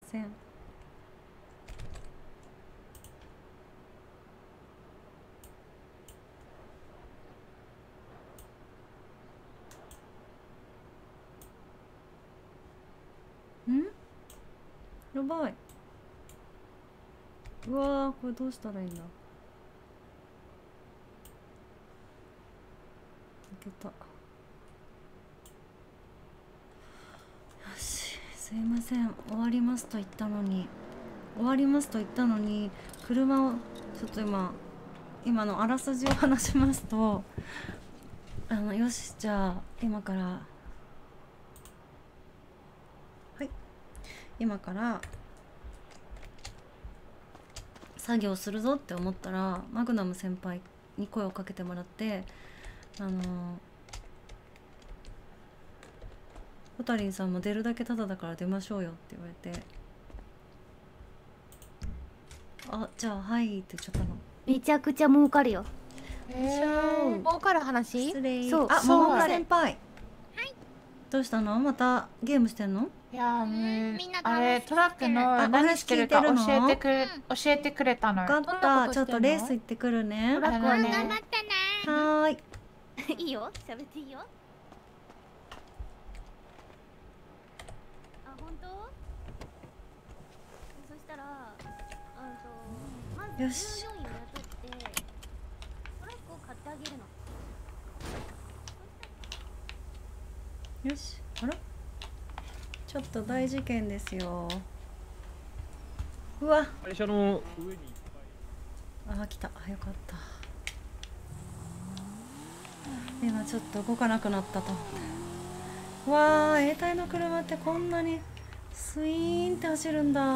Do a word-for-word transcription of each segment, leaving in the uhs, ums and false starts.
せん。んやばい。うわー、これどうしたらいいんだ。開けた。よし、すいません、終わりますと言ったのに終わりますと言ったのに車をちょっと今今のあらすじを話しますと、あのよし、じゃあ今からはい今から作業するぞって思ったら、マグナム先輩に声をかけてもらって、あのホタリンさんも出るだけタダだから出ましょうよって言われて、あ、じゃあはいって言っちゃったの。 めちゃくちゃ儲かるよ。 へー、儲かる話？ 失礼。 そうあ、 そう桃村先輩、どうしたの？またゲームしてんの？ いやーね、 みんなあれトラックのあ何してるか教お話聞いてるのえてくれ、教えてくれたのよ。 分かった。ちょっとレース行ってくるね。 トラックはね、 頑張ったな。 はーい。 いいよ、喋っていいよ。あ、本当？そしたら、あとまずよし従業員を雇ってトラックを買ってあげるの。 よし。あら、ちょっと大事件ですよ。うわ、 会社の上にあー、来た。あ、よかった。今ちょっと動かなくなったと思って。わー、衛隊の車ってこんなにスイーンって走るんだ。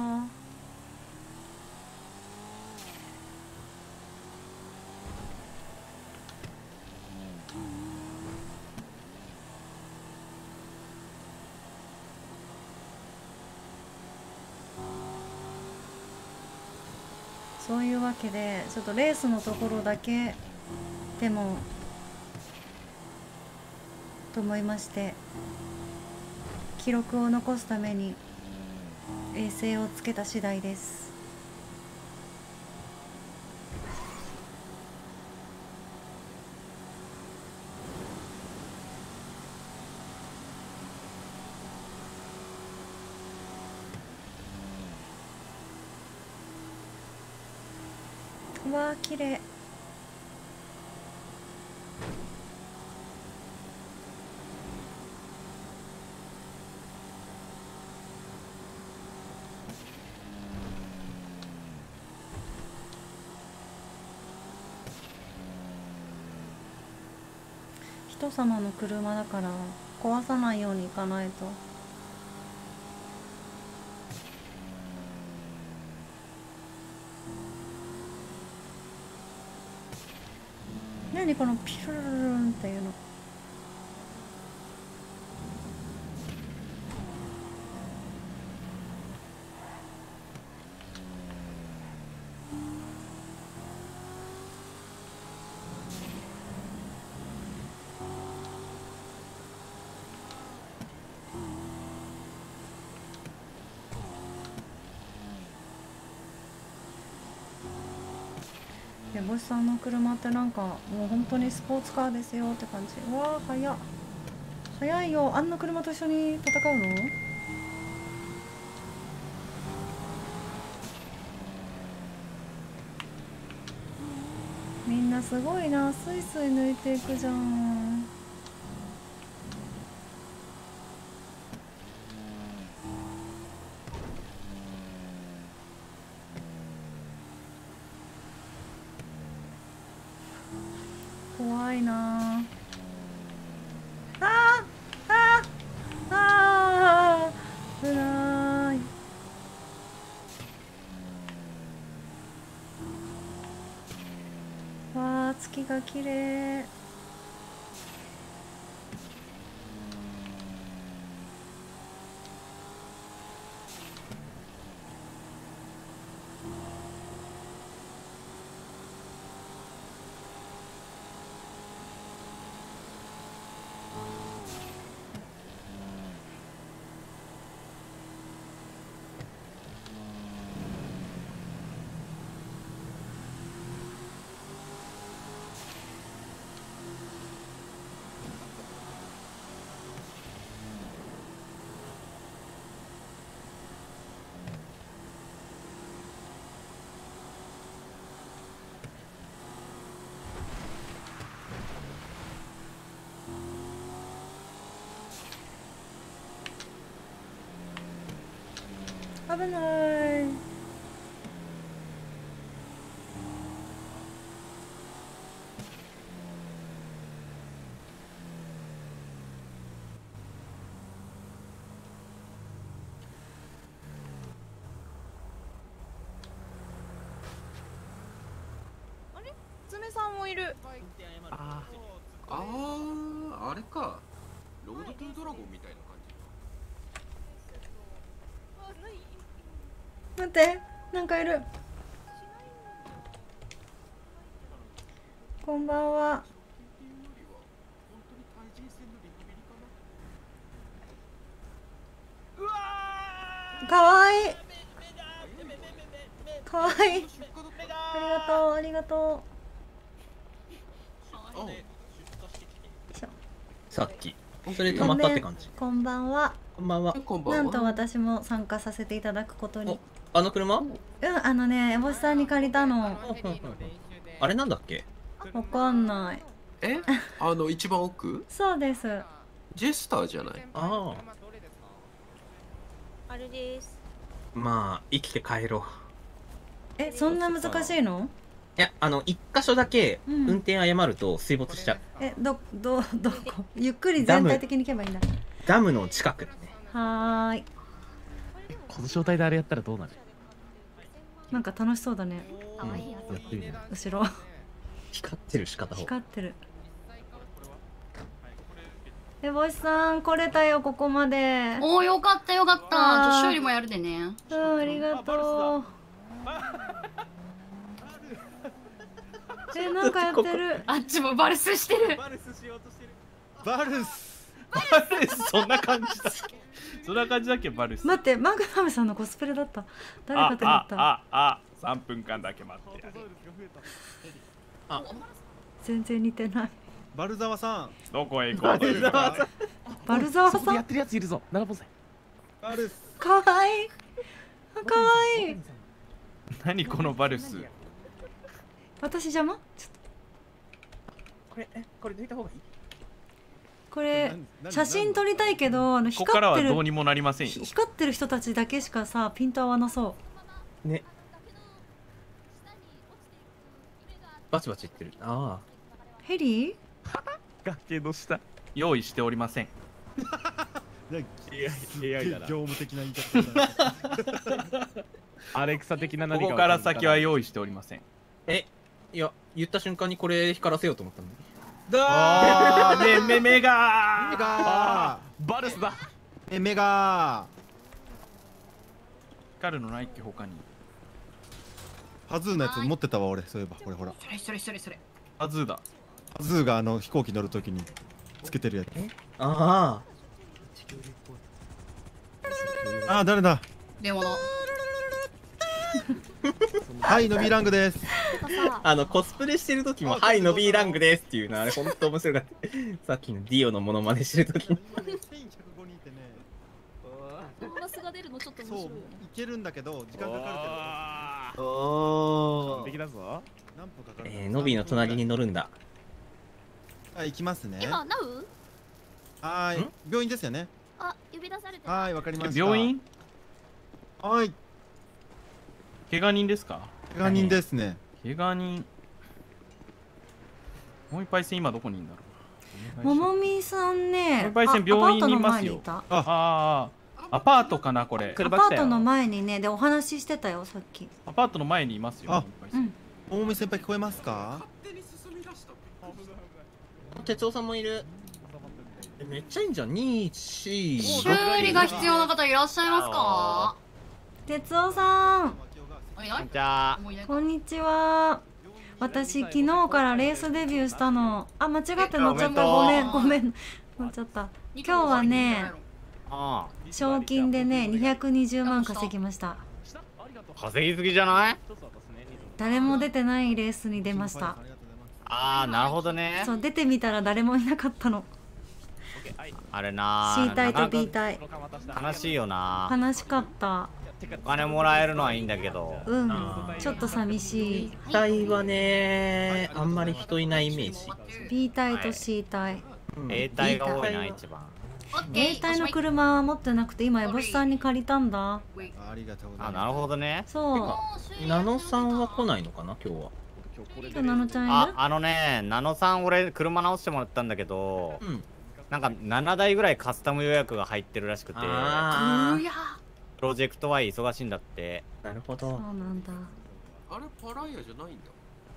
そういうわけでちょっとレースのところだけでもと思いまして、記録を残すために衛星をつけた次第です。うわー、綺麗。人様の車だから壊さないようにいかないと。何このピルルルルンっていうの。いや、ボスさんの車ってなんかもう本当にスポーツカーですよって感じ。うわー、速っ。速いよ。あんな車と一緒に戦うの？みんなすごいな。スイスイ抜いていくじゃん。怖いなあ。あーあーあー、危ない。わあ、月が綺麗。 危ない。 爪さんもいる。 ああー、あれか。ロードトゥードラゴンみたいな感じ。 待って、なんかいる。こんばんは。かわいい。かわいい。ありがとう、ありがとう。 さっきそれで溜まったって感じ。 こんばんは。 こんばんは。 こんばんは。 なんと私も参加させていただくことに。 あの車？ うん、あのね、エボシさんに借りたの。 あれなんだっけ？ わかんない。 え、あの一番奥？ そうです。 ジェスターじゃない？ ああれです。 あ、まあ生きて帰ろう。 え、そんな難しいの？ いや、あの一箇所だけうん運転誤ると水没しちゃう。 え、ど、ど、どこ？ゆっくり全体的に行けばいいんだ。 ダムの近くだね。 はーい。 この状態であれやったらどうなる？ なんか楽しそうだね。 可愛いややってみる。 後ろ光ってる仕方を。 光ってる。エボシさん来れたよ、ここまで。 おー、よかったよかった。 あー女子よりもやるでね。 うん、ありがとう。え、なんかやってる。 あっちもバルスしてる。 バルスしようとしてる。 バルス。 バルスそんな感じだっけ？そんな感じだっけバルス。 待って、マグナムさんのコスプレだった。誰かと思った。 ああああ、三分間だけ待ってやる。 あ、 全然似てない。 バルザワさん。 どこへ行こうというか。 バルザワそこでさん。 やってるやついるぞ。七本線。 バルス。 かわいい。かわいい。 何このバルス。 私邪魔？ちょっとこれえこれ抜いた方がいい？ これ写真撮りたいけど、あのここから光ってるはどうにもなりませんよ。 光ってる人たちだけしかさピント合わなそう。 ね。バチバチいってる。ああ。 ヘリー？ 崖の下。 用意しておりません。 エーアイ だな。業務的な言い方。アレクサ的な何か。 ここから先は用意しておりません。 え、いや言った瞬間にこれ光らせようと思ったのに。 ああ、めめめがメガー。バルスだ。えメガ光るのないっけ他に。 ハズーのやつ持ってたわ俺。そういえばこれほら。 それそれそれそれ。 ハズーだ。 ハズーがあの飛行機乗るときにつけてるやつ。 あああ、誰だ。 電話の。 はいノビーラングです。 あ。あのコスプレしてる時もはいノビーラングですっていうのあれ本当面白かった。さっきのディオのモノマネしてる時に。 ボーナスが出るのちょっと面そうい白いよね。 けるんだけど時間かかおおお。 お完。璧だぞ。 るけど何分かかる。 えー、ノビーの隣に乗るんだ。 はい行きますね。 今ナウ？ はーい病院ですよね。 あ、呼び出されてる。 はーいわかりました。 病院？ はい。 怪我人ですか？ 怪我人ですね。 怪我人。もう一杯戦今どこにいるんだろう。 ももみさんね、 もう一杯戦病院にいますよ。 ああああ、アパートかなこれ。 アパートの前にね、でお話ししてたよさっき。 アパートの前にいますよ。 あもう一杯戦うん。 大見先輩聞こえますか。 哲夫さんもいる。えめっちゃいいんじゃん。に、し、 修理が必要な方いらっしゃいますか？ 哲夫さん、 おいない？ じゃあ。 もういないかこんにちは。私昨日からレースデビューしたの。あ、間違って乗っちゃった。ごめんごめん。乗っちゃった。今日はね、 あ賞金でねにひゃくにじゅうまん稼ぎました。 あ。稼ぎすぎじゃない？ 誰も出てないレースに出ました。 ああ、なるほどね。 そう、出てみたら誰もいなかったの。 あれな C 体と B 体。 悲しいよな。 悲しかった。 お金もらえるのはいいんだけど。 うん、ちょっと寂しい。 体はね、あんまり人いないイメージ。 B 体と C 体。 うん A 体が多いな一番。 自衛隊の車は持ってなくて今エボシさんに借りたんだ。 ありがとうございます。 あ、なるほどね。 そうナノさんは来ないのかな今日は。 今日ナノちゃんいる？ あ、あのね、ナノさん俺車直してもらったんだけど、うん、なんかななだいぐらいカスタム予約が入ってるらしくて、 あプロジェクト ワイ 忙しいんだって。 なるほど。 そうなんだ。 あれパライヤじゃないんだ。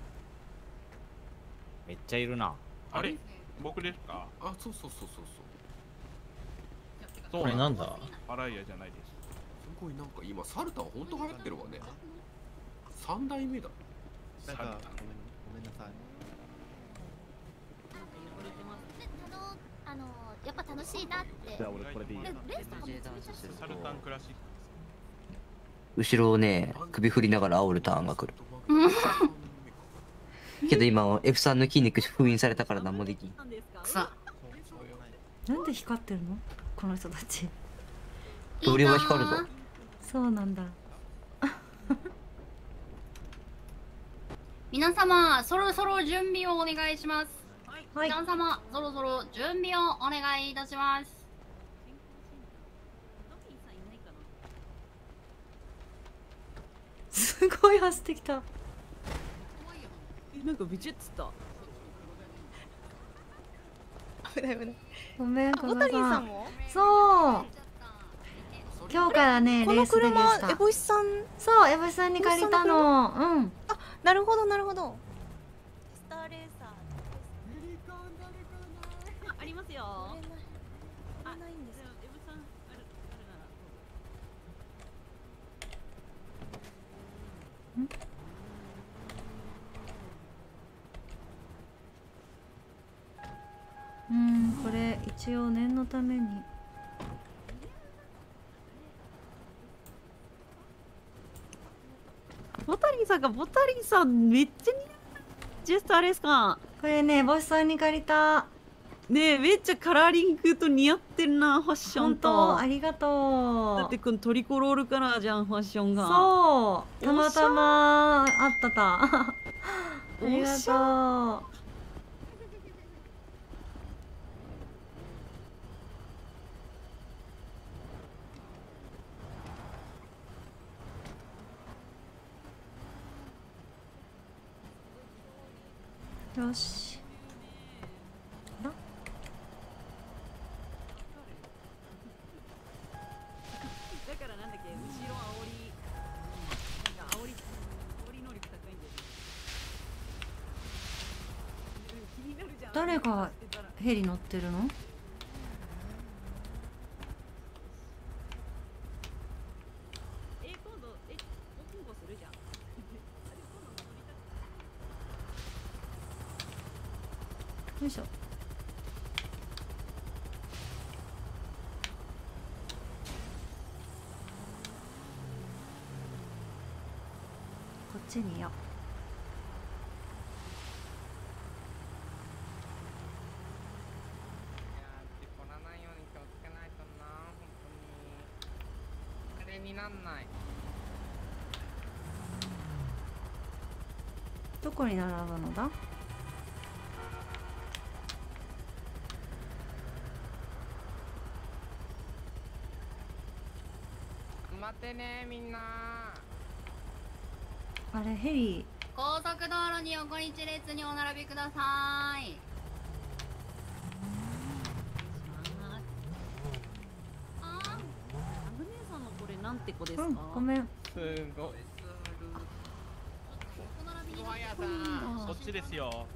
めっちゃいるな。 あれ僕ですか？ あ、そうそうそうそうそう。 これなんだ？ パライヤじゃないです。 すごいなんか今サルタン本当流行ってるわね。三代目だ。 なんかごめんごめんなさい。 あのやっぱ楽しいなって。 じゃあ俺これでいい。 サルタンクラシック。 後ろをね首振りながら煽るターンが来る。けど今 F さんの筋肉封印されたから何もできん。 くさ。 なんで光ってるのこの人たち。 同僚が光るぞ。 そうなんだ。 皆様そろそろ準備をお願いします。 はい。 皆様そろそろ準備をお願いいたします。 すごい走ってきた。 なんかビチュッつった。危ない危ない。 ごめん、 ボタリンさんも。 そう。今日からね、 この車エボシさん。 そう、エボシさんに借りたの。うん。 あ、なるほどなるほど。スターレーサー。ありますよ。あ、ないんです。エボさんあるあるなら。ん？うん、これ一応念のために。 ボタリンさんがボタリンさんめっちゃ似合う。ジェストあれですか。 これね、ボスさんに借りた。 ねえ、めっちゃカラーリングと似合ってるな、ファッションと。 ありがとう。 だってこのトリコロールカラーじゃん、ファッションが。 そう、たまたまあったた。ありがとう。よし。あら？ だからなんだっけ、後ろ煽り、なんか煽り、煽り能力高いんだよね。気になるじゃん。 誰がヘリ乗ってるの？ え、今度、え、今度するじゃん。 よいしょ。こっちにいよう。 事故らないように気をつけないとな、本当に。あれになんない。 どこに並ぶのだ？ 待ってねみんな。 あれヘリ。 高速道路に横一列にお並びください。 あ、ラグ姉さんのこれなんて子ですか？ うん、ごめん。 すごい。 ファイヤーさん、こっちですよ。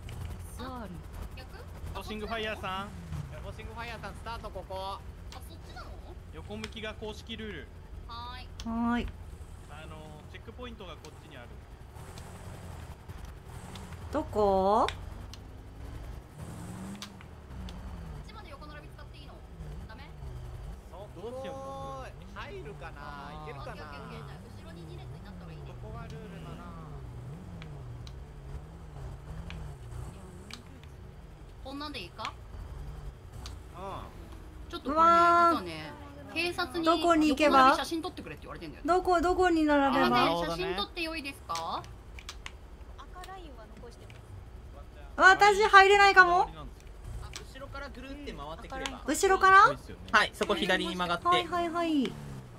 ボシングファイヤーさん。 ボシングファイヤーさんスタートここ。 あ、そっちなの？ 横向きが公式ルール。 はーい。 はーい。 あのチェックポイントがこっちにある。 どこ？ こっちまで横並び使っていいの？ダメ？ どうしよう。入るかな。いけるかな。 後ろにに列になった方がいいね。 ここがルールだな。 こんなんでいいか？ うん。 ちょっとこれね、実はね、警察にどこに行けば横並び写真撮ってくれって言われてんだよね。 どこどこに並べば？ ね、写真撮ってよいですか？ 赤ラインは残してます。 私入れないかも。 後ろからぐるって回ってくれば。 後ろから？ はい、そこ左に曲がって。 はいはいはい。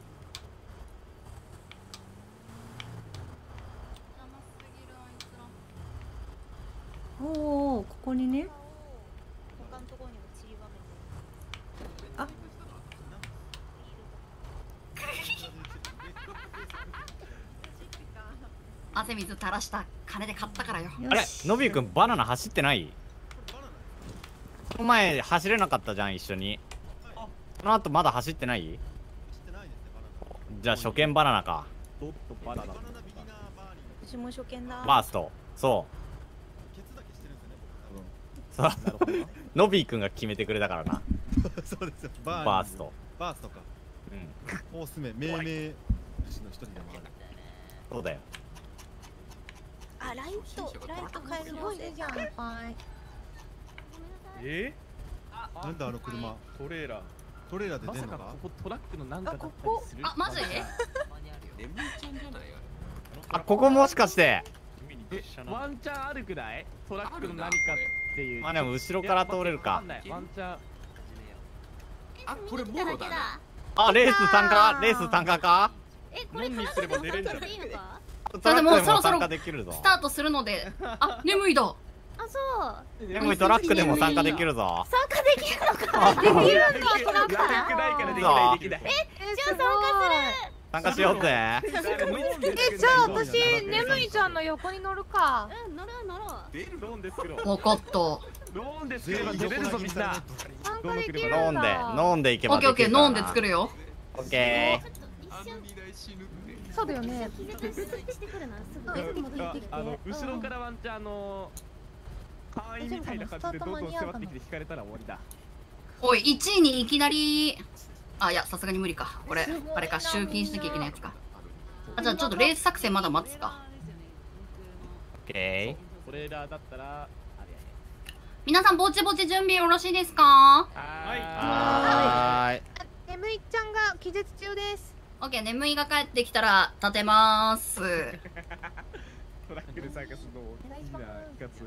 おお、ここにね。 他のところにも散りばめて。 あ。 汗水垂らした金で買ったからよ。 あれ、のびーくんバナナ走ってない？この前走れなかったじゃん、一緒に。その後まだ走ってない？じゃあ初見バナナか。 ドットバナナ。 私も初見だ。 バースト。そうそうのびーくんが決めてくれたからな。 そうですよ。バーバースト。 バーストか。うん。コース名命名主の一人でもある。 そうだよ。 あ、ライト、ライト変えるのせじゃん、いっぱい。 えー、なんだあの車。 トレーラー。 トレーラーで出んのか。 まさかここトラックのなんかだったりする。 あ、マジ？ レミちゃんじゃないあ、ここもしかして。 え、ワンチャンあるくらい？トラックの何かっていう。 まあでも後ろから通れるか。 ワンチャン。 あ、これモロだな。 あ、レース参加？レース参加か？ え、これ何にすれば出れんじゃん。 それでもうそろそろ参加できるぞ。 スタートするので、あ、眠いだ。 あ、そう。 眠いトラックでも参加できるぞ。 参加できるのか。できるのトラック。 やりたくないからできないできない。 え、じゃあ参加参加しようぜ。 え、じゃあ私眠いちゃんの横に乗るか。 うん、乗ろう乗ろう。 ローンで作ろう。 わかった。 ローンで作れば出れるぞみんな。 参加できるん飲んでだ。 飲んでいけばオッケーオッケー、飲んで作るよ。 オッケそうだよね。 してくるな。すごい戻ってきて。 あの後ろからワンチャンあの会員みたいな感じでどんどん迫ってきて引かれたら終わりだ。 おい、いちいにいきなり。あ、いや、さすがに無理か。これ、あれか、集金しなきゃいけないやつか。あ、じゃあちょっとレース作戦まだ待つか。 オッケー。トレーラーだったら、あれやね。 皆さん、ぼちぼち準備よろしいですか？ はい。 はーい。 眠いちゃんが気絶中です。 オッケー、眠いが帰ってきたら立てまーす。 トラックで参加するのいいな、ガツ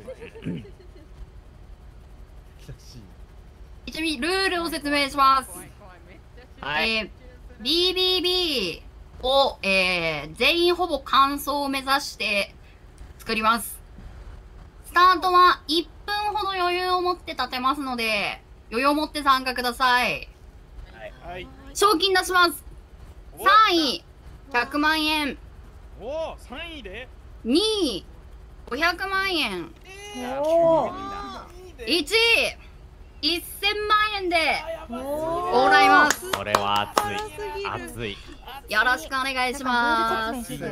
い。ちなみにルールを説明します。 はい。 えー、ビービービー を、えー、全員ほぼ完走を目指して作ります。スタートはいっぷんほど余裕を持って立てますので、余裕を持って参加ください。 はい。 賞金出します。さんい、ひゃくまんえん。 おお、さんいでにい、ごひゃくまんえん。 おお。 いちい、せんまんえんでもらいます。 これは熱い。熱い。 よろしくお願いします。 コース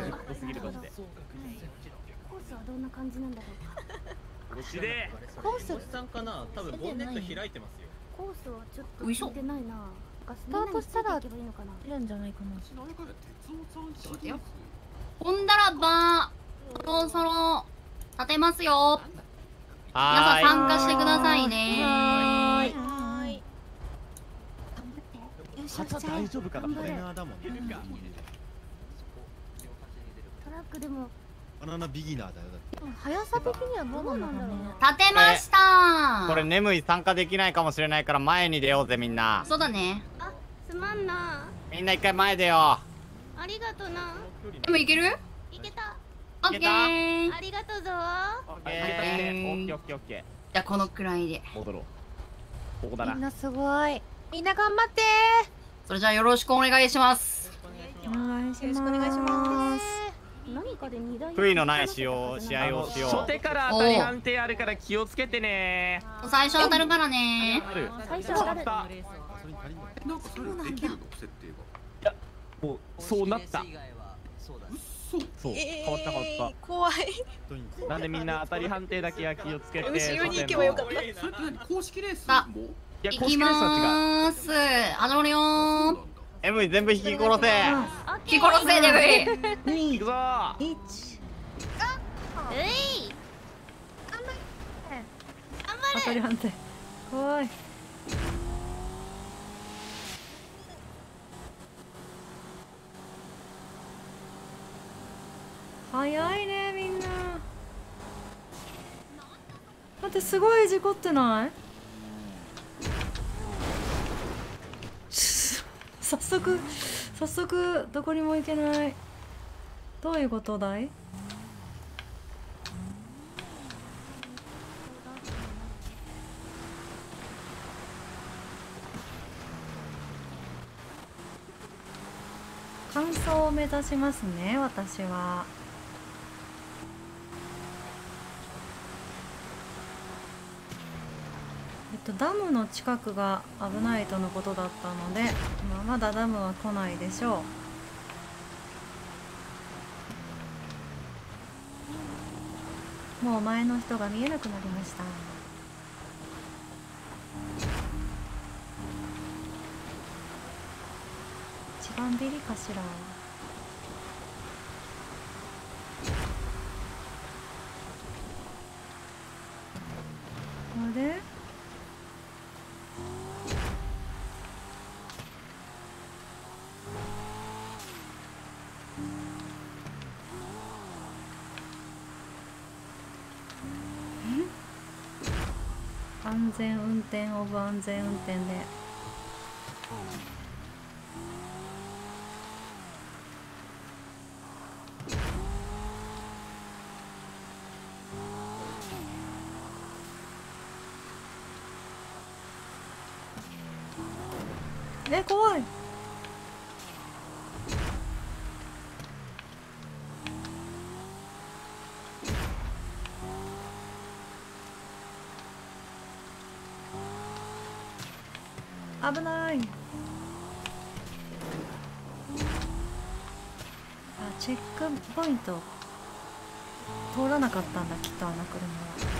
はどんな感じなんだろうか。 コースさんかな。多分ボンネット開いてますよ。 コースはちょっと聞いてないな。 スタートしたら出るんじゃないかな。 ほんだらばそろそろ立てますよ。皆さん参加してくださいね。 はーい。はーい。 肩大丈夫かな。 トレーナーだもんね。 トラックでもバナナビギナーだよ。 でも速さ的にはどうなんだろうね。 立てましたこれ眠い参加できないかもしれないから前に出ようぜみんな。 そうだね。 あ、すまんな。 みんな一回前出よありがとな。 でもいける？ いけた。 オッケー。 ありがとうぞ。 オッケーオッケーオッケーオッケー。 じゃあこのくらいで戻ろう。ここだな。 みんなすごい。みんな頑張って。 それじゃあよろしくお願いします。 お願いします。 よろしくお願いします。何かで二台。 悔いのない試合試合をしよう。 初手から当たり判定あるから気をつけてね。 最初当たるからね。 最初当たる。 なんかそれできるの設定が。 いや、もうそうなった。そう、変わった変わった。 怖い。 なんでみんな当たり判定だけは気をつけて。 後ろに行けばよかった。 それって何公式レースあも？ いや、 行公式きレースは違う。 まーす。始まるよー。 エムイ全部引き殺せ。 引き殺せでもいい。 行くぞー。 いち。 うい。 当たり判定。怖い。早いねみんな。だってすごい事故ってない？ 早速早速どこにも行けない。どういうことだい？完走を目指しますね、私は。えっとダムの近くが危ないとのことだったので、まあ、まだダムは来ないでしょう。もう前の人が見えなくなりました。一番ビリかしら。あれ？安全運転オブ安全運転で。え、怖い。危ない。あ、チェックポイント通らなかったんだ、きっとあの車は。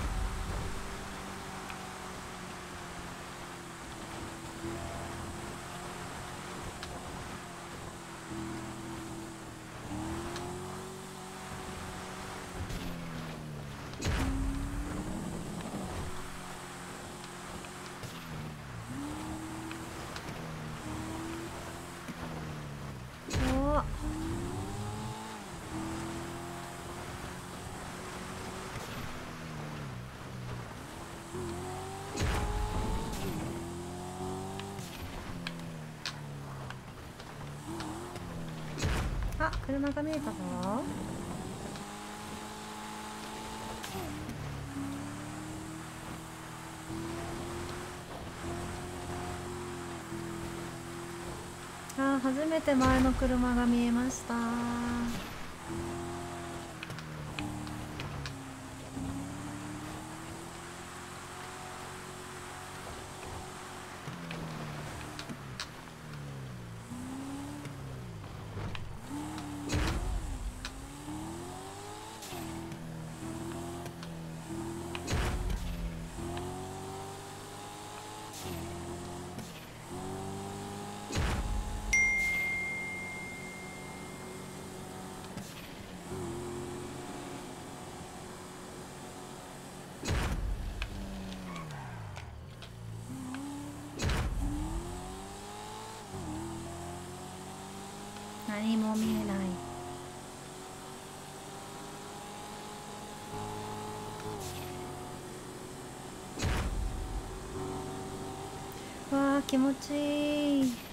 あ、車が見えたぞ。あ、初めて前の車が見えました。何も見えない。わあ、気持ちいい。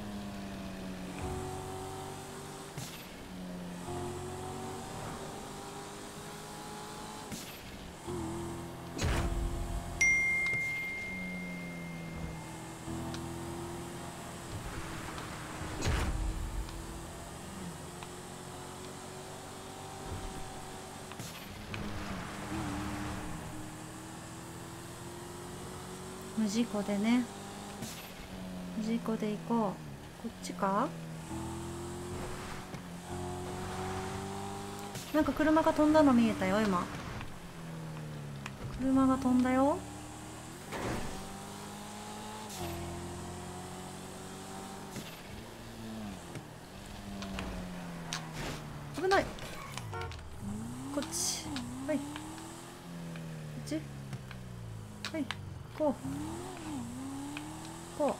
無事故でね、無事故で行こう。こっちか？なんか車が飛んだの見えたよ今。車が飛んだよ。危ない。こっち。はい。こっち。はい。こう。こう。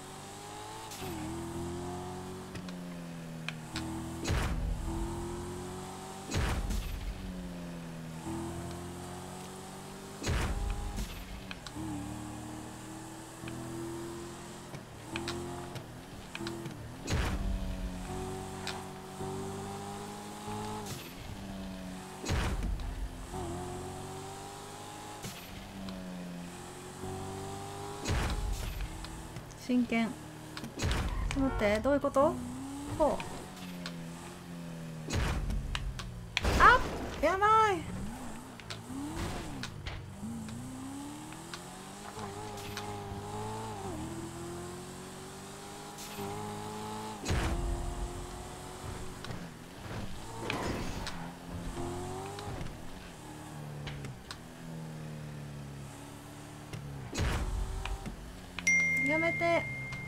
真剣。ちょっと待って、どういうこと？こう。あっ、やばい。やめて。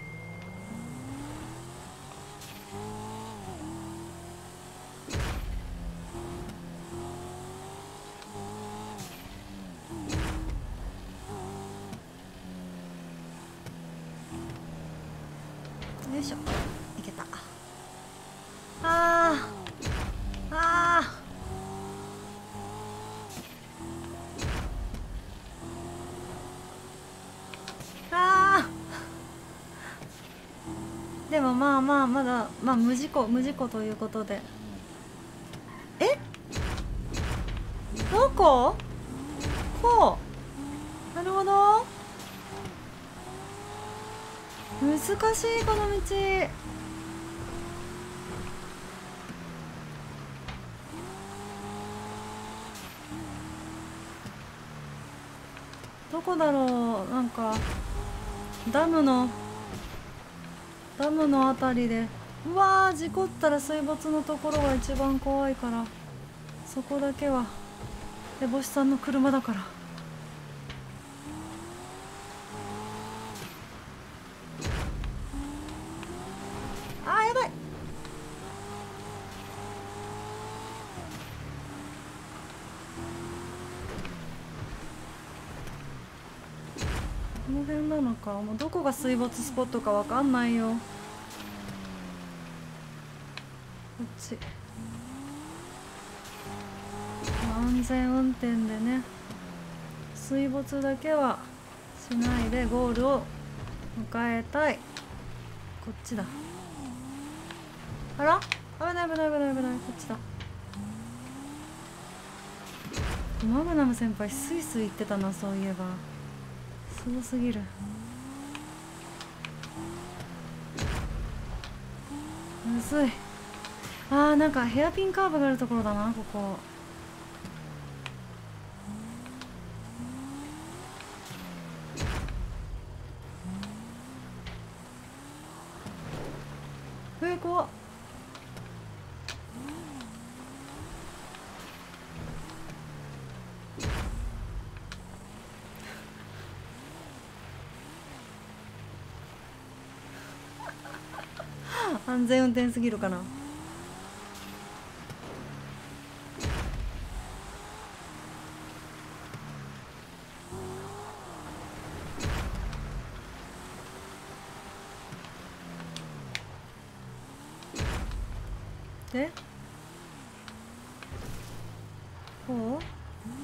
よいしょ、いけた。あーあーあー。でもまあまあまだまあ無事故無事故ということで。え、どこ？こう、なるほど。難しいこの道。どこだろう。なんかダムのダムのあたりで、うわー、事故ったら水没のところが一番怖いから、そこだけはエボシさんの車だから。あー、やばい。この辺なのか。もうどこが水没スポットかわかんないよ。こっち。安全運転でね、水没だけはしないでゴールを迎えたい。こっちだ。あら、危ない危ない危ない危ない。こっちだ。マグナム先輩スイスイ言ってたな、そういえば。すごすぎる。むずい。あー、なんかヘアピンカーブがあるところだな、ここ。えー、怖っ。安全運転すぎるかな。で、こう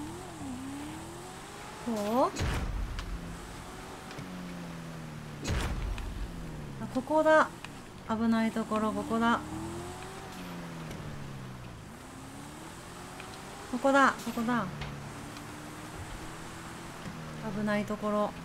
こう、あ、ここだ。危ないところ、ここだ。ここだ、ここだ。危ないところ。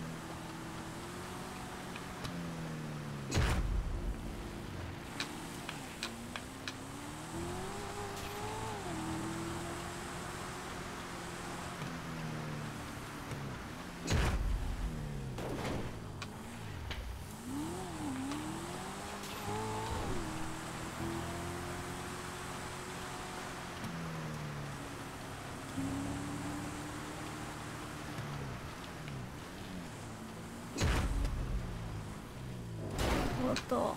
おっと。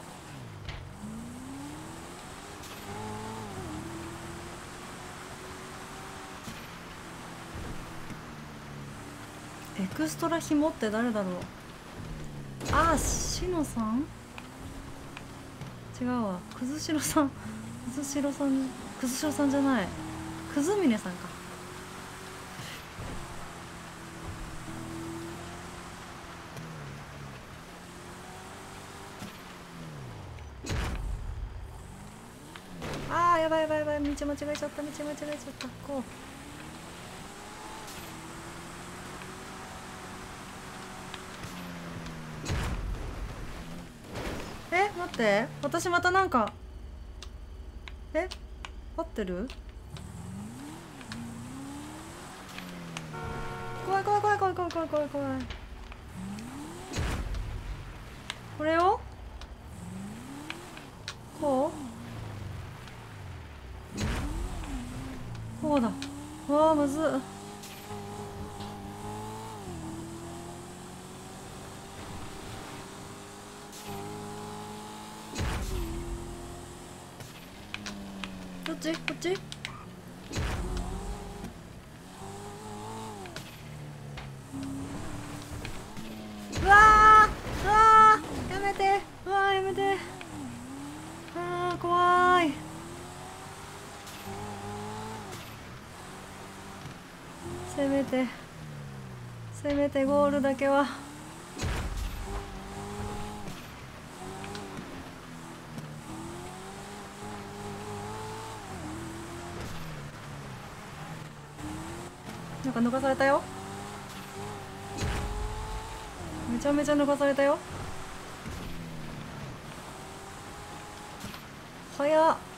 エクストラ紐って誰だろう。ああ、しのさん。違うわ、くずしろさん。くずしろさん、くずしろさんじゃない、くずみねさんか。ああ、やばいやばいやばい、道間違えちゃった、道間違えちゃった。こう。 って私またなんかえ合ってる？怖い怖い怖い怖い怖い怖い怖い怖い。これをこうこうだ。わあむずっ。どっちこっち？うわーうわーやめてうわーやめてあー怖い。せめてせめてゴールだけは。なんか抜かされたよ。めちゃめちゃ抜かされたよ。早っ。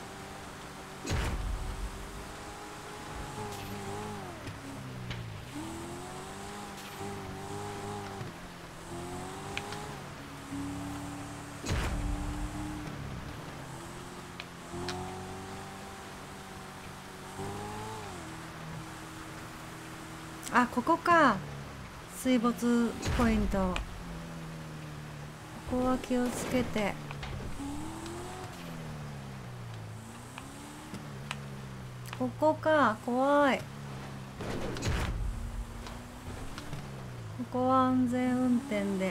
あ、ここか。水没ポイント。ここは気をつけて。ここか。怖い。ここは安全運転で。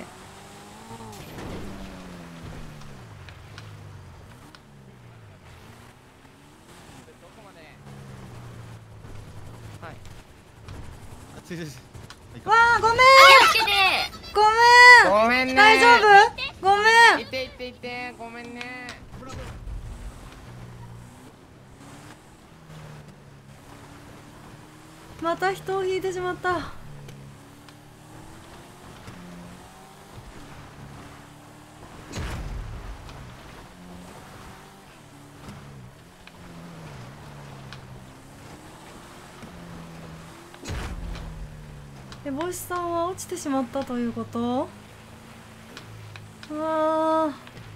わあごめんごめんごめんね大丈夫ごめんいていていてごめんね。 また人を引いてしまった。え、帽子さんは落ちてしまったということ？うわ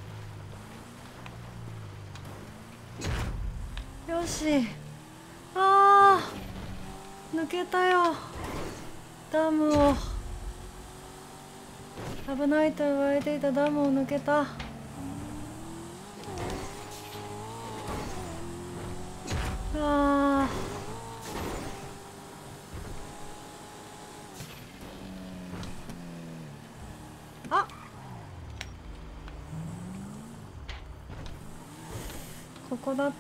ーよし。あー抜けたよダムを。危ないと言われていたダムを抜けた。うわーあここだった。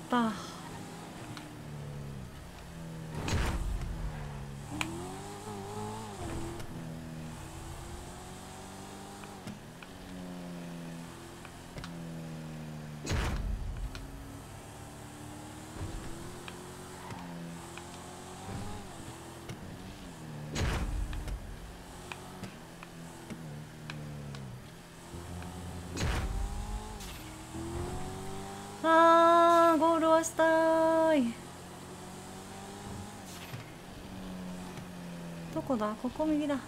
あーゴールはしたい。どこだ？ここ右だ。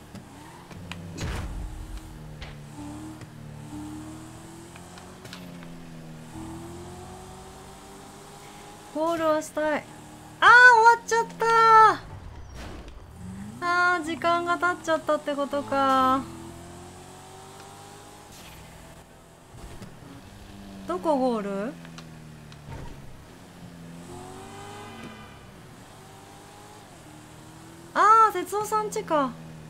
ゴールはしたい。あー終わっちゃった。あー時間が経っちゃったってことか。どこゴール？ああ哲夫さんちか。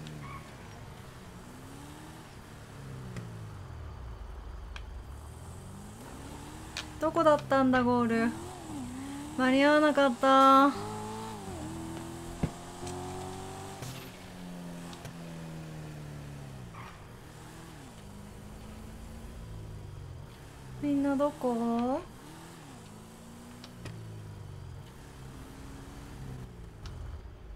どこだったんだゴール。間に合わなかった。みんなどこ？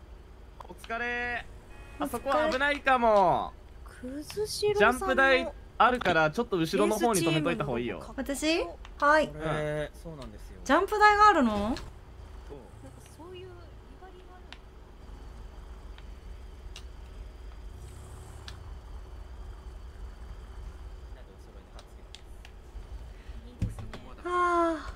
お疲れ。あそこ危ないかも。 くずしろジャさんのンプ台あるからちょっと後ろの方に止めといた方がいいよ。 私はい。 えー、そうなんですよ。 ジャンプ台があるの？ なんかそういう威張りがある。 はあ。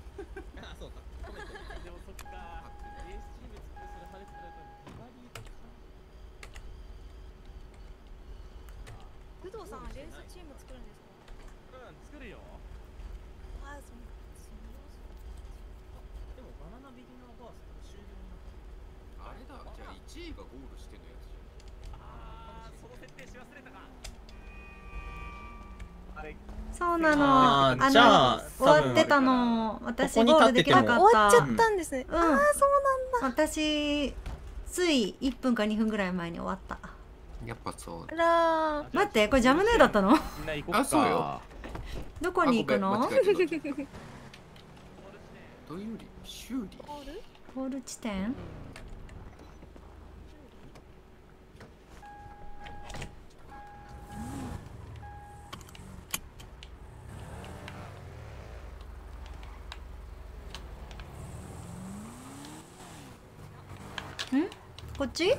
工藤さんレースチーム作るんですか？ うん、作るよ。 あ、そう。 でもバナナビギナーバースト終了になった。 あれだ、じゃあいちいがゴールしてのやつじああ、その設定し忘れたか。あれ。 そうなの。 あーじゃあ終わってたの。私ゴールできなかった。 終わっちゃったんですね。 うん。 ああ、そうなんだ。 私ついいっぷんかにふんぐらい前に終わった。 やっぱそう。 あらー。 待って、これジャムネーだったの？ みんな行こうか。 あ、そうよ。 どこに行くの？ というより修理。 ゴール地点？ん？こっち？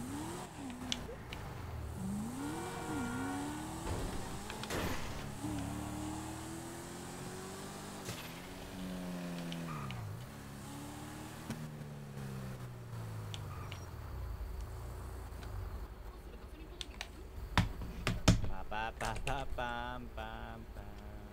パパパパパンパンパン。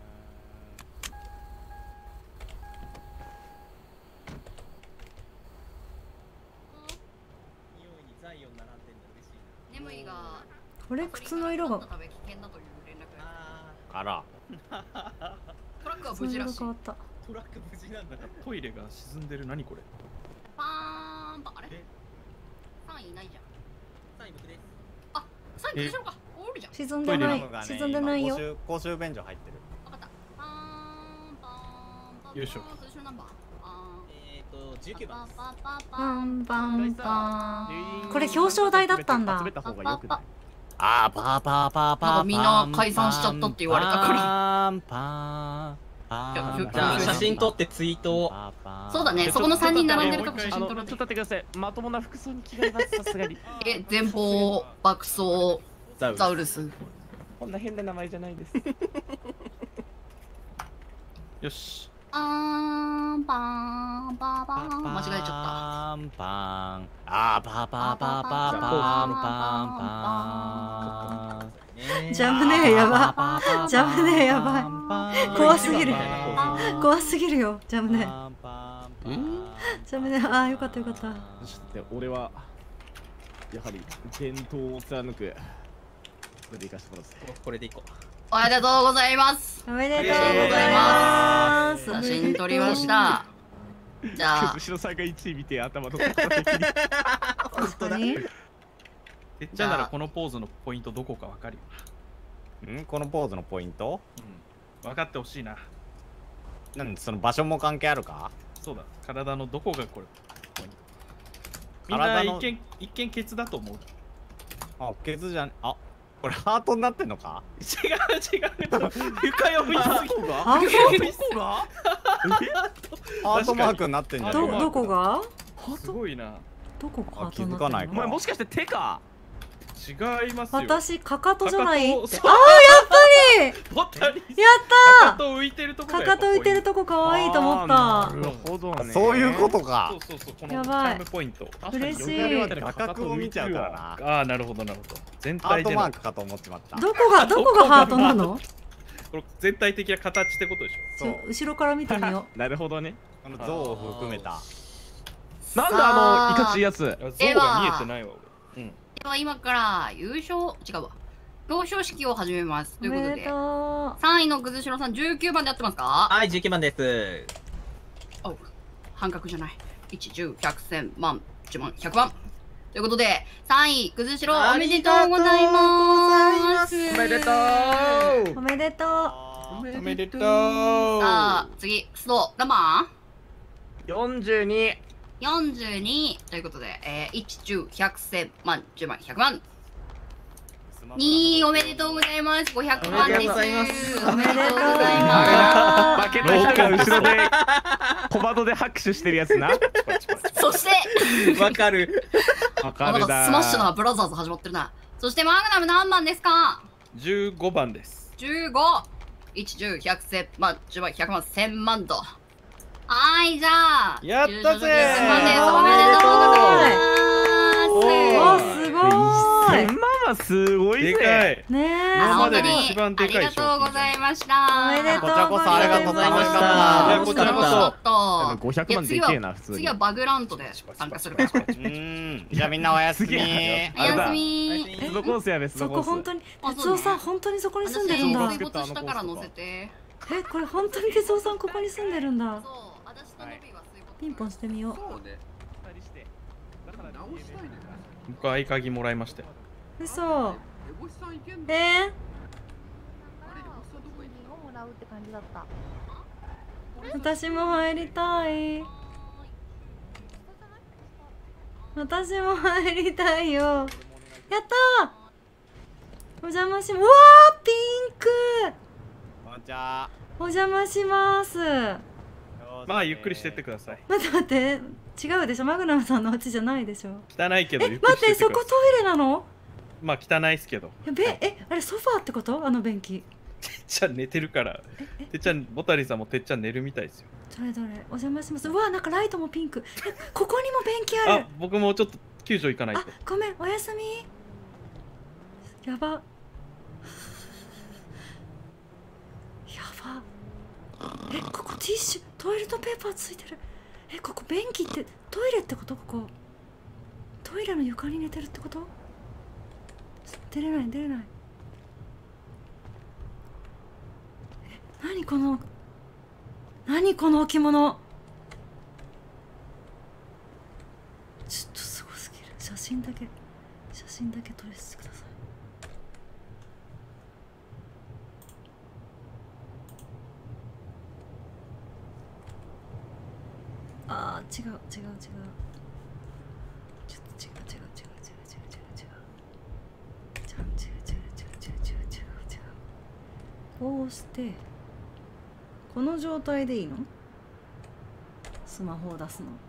眠いがこれ靴の色が危険だという連絡。 あら。 トラックは靴の無事らしい。 色変わった。 トラック無事なんだ。 トイレが沈んでる。何これ？ パーンパンあれ？さんいいないじゃん。 さんい僕です。 あ、さんい後ろか。おるじゃん。 沈んでない沈んでないよ。 公衆公衆便所入ってる。 わかった。パーンパンパン。 よいしょ。 後ろナンバー。 えっとじゅうきゅうばんです。 パンパンパン。これ表彰台だったんだ。 集めた方がよくない？ あーパーパーパーパー。 なんかみんな解散しちゃったって言われたから。 パンパンパン。 じゃあ写真撮ってツイートを。 そうだね。そこのさんにん並んでるとこ写真撮る。 ちょっと待ってください。まともな服装に着替えます。さすがに。 え、前方爆走ザウルス。 こんな変な名前じゃないです。よし。 あーんパーンパーパーン間違えちゃった。 パンパン。あーパーパーパーパーパーパンパン。 ジャムネーやば。ジャムネーやばい。怖すぎる。怖すぎるよジャムネー。ジャムネー、あーよかったよかった。 俺はやはり伝統を貫く。これで行かせてもらって。 これで行こう。 おめでとうございます。 おめでとうございます。 写真撮りました。じゃあ後ろさんがいちい見て頭の確かに。 てっちゃんならこのポーズのポイントどこかわかるよ。 んこのポーズのポイント？ うん。分かってほしいな。 なんでその場所も関係あるか？ そうだ。体のどこがこれポイント。みんな一見一見ケツだと思う。 あ、ケツじゃん。あ、これハートになってんのか？ 違う違う。床読みすぎは床読みすぎハートマークになってんじゃん。 どどこが？ すごいな。 どこがハート気になってんの？ づかないか。 お前もしかして手か？違いますよ。 私かかとじゃないって。あーやっそうぱり。 ポタリ。 やったー。 かかと浮いてるとこ。 かかと浮いてるとこ可愛いと思った。 なるほどね。 そういうことか。 そうそうそう。このやばいタイムポイント。 嬉しい。 画角を見ちゃうからな。 ああなるほどなるほど。全ハート体でマークかと思っちまった。 どこがどこがハートなの？ これ全体的な形ってことでしょ。 そう後ろから見てみよなるほどね。 この像を含めた。 なんだあのいかちいやつ。像が見えてないわ俺。うん。 では今から優勝違うわ表彰式を始めますう。 ということでおめでとう。 さんいのぐずしろさんじゅうきゅうばんでやってますか？ はい、じゅうきゅうばんです。 お半角じゃないいち、じゅう、ひゃく、せん、万、いちまん、ひゃくまんということでさんいぐずしろおめでとうございます。 おめでとう。 おめでとう。 おめでとう。 さあ次クスト何番？ よんじゅうに。 よんじゅうにということで、えー、いち、じゅう、ひゃく、せん、万、じゅうまん、ひゃくまん。 にいおめでとうございます。ごひゃくまんです。 おめでとうございますおめでとうございあます。 れな、負けた人が後ろで小窓で拍手してるやつな。 そしてわかる。 わあなんかスマッシュなブラザーズ始まってるな。そしてマグナム何番ですか？ じゅうごばんです。 じゅうご。いち、じゅう、ひゃく、せん、まあ、じゅうまん、ひゃくまん、せんまんと。はい、じゃあ。 やったぜー。 おめでとうございます。 おすごーい。 せんまんはすごいぜ。 でかい。 ねえ。 今までで本当に一番でかいありがとうございました。 おめでとうこちらこそありがとうございましたこちらこそそごひゃくまんでけえな、普通に。 次はバグラントで参加するから。 うーん。じゃあみんなおやすみ。 おやすみ。 スドコースやべ、スドそコース。 こ本当に哲夫さん本当にそこに住んでるんだ。 私仕事したから乗せて。 えこれ本当に哲夫さんここに住んでるんだ。 そう、私とノビはそういうこと。 ピンポンしてみよう。 そうね。直したいね。 僕合鍵もらいましたよ。 嘘。 エボシさんいけんの？ えー、 をもらうって感じだった。 私も入りたい。私も入りたいよ。やったー。お邪魔しま、うわーピンク。 こんにちは。 お邪魔します。 まあゆっくりしてってください。 待って待って違うでしょ、マグナムさんのお家じゃないでしょ。 汚いけどゆえっくり待ってそこしてってくださトイレなの？ い。まあ汚いっすけど。 えべえあれソファーってこと？あの便器。 てっちゃん寝てるから。てっちゃんボタリさんもてっちゃん寝るみたいですよ。 どれどれお邪魔します。うわなんかライトもピンク。えここにも便器ある。 あ、僕もちょっと救助行かないと。 ごめんおやすみ。やば。やば。えここティッシュトイレットペーパーついてる。えここ便器ってトイレってこと？ここトイレの床に寝てるってこと？出れない出れない。え何この何この置物。ちょっとすごすぎる。写真だけ写真だけ撮らせてください。あー違う違う違うちょっと違う違う違う違う違う違う違う違う違う違う違う違う違う違う。こうしてこの状態でいいの？スマホを出すの。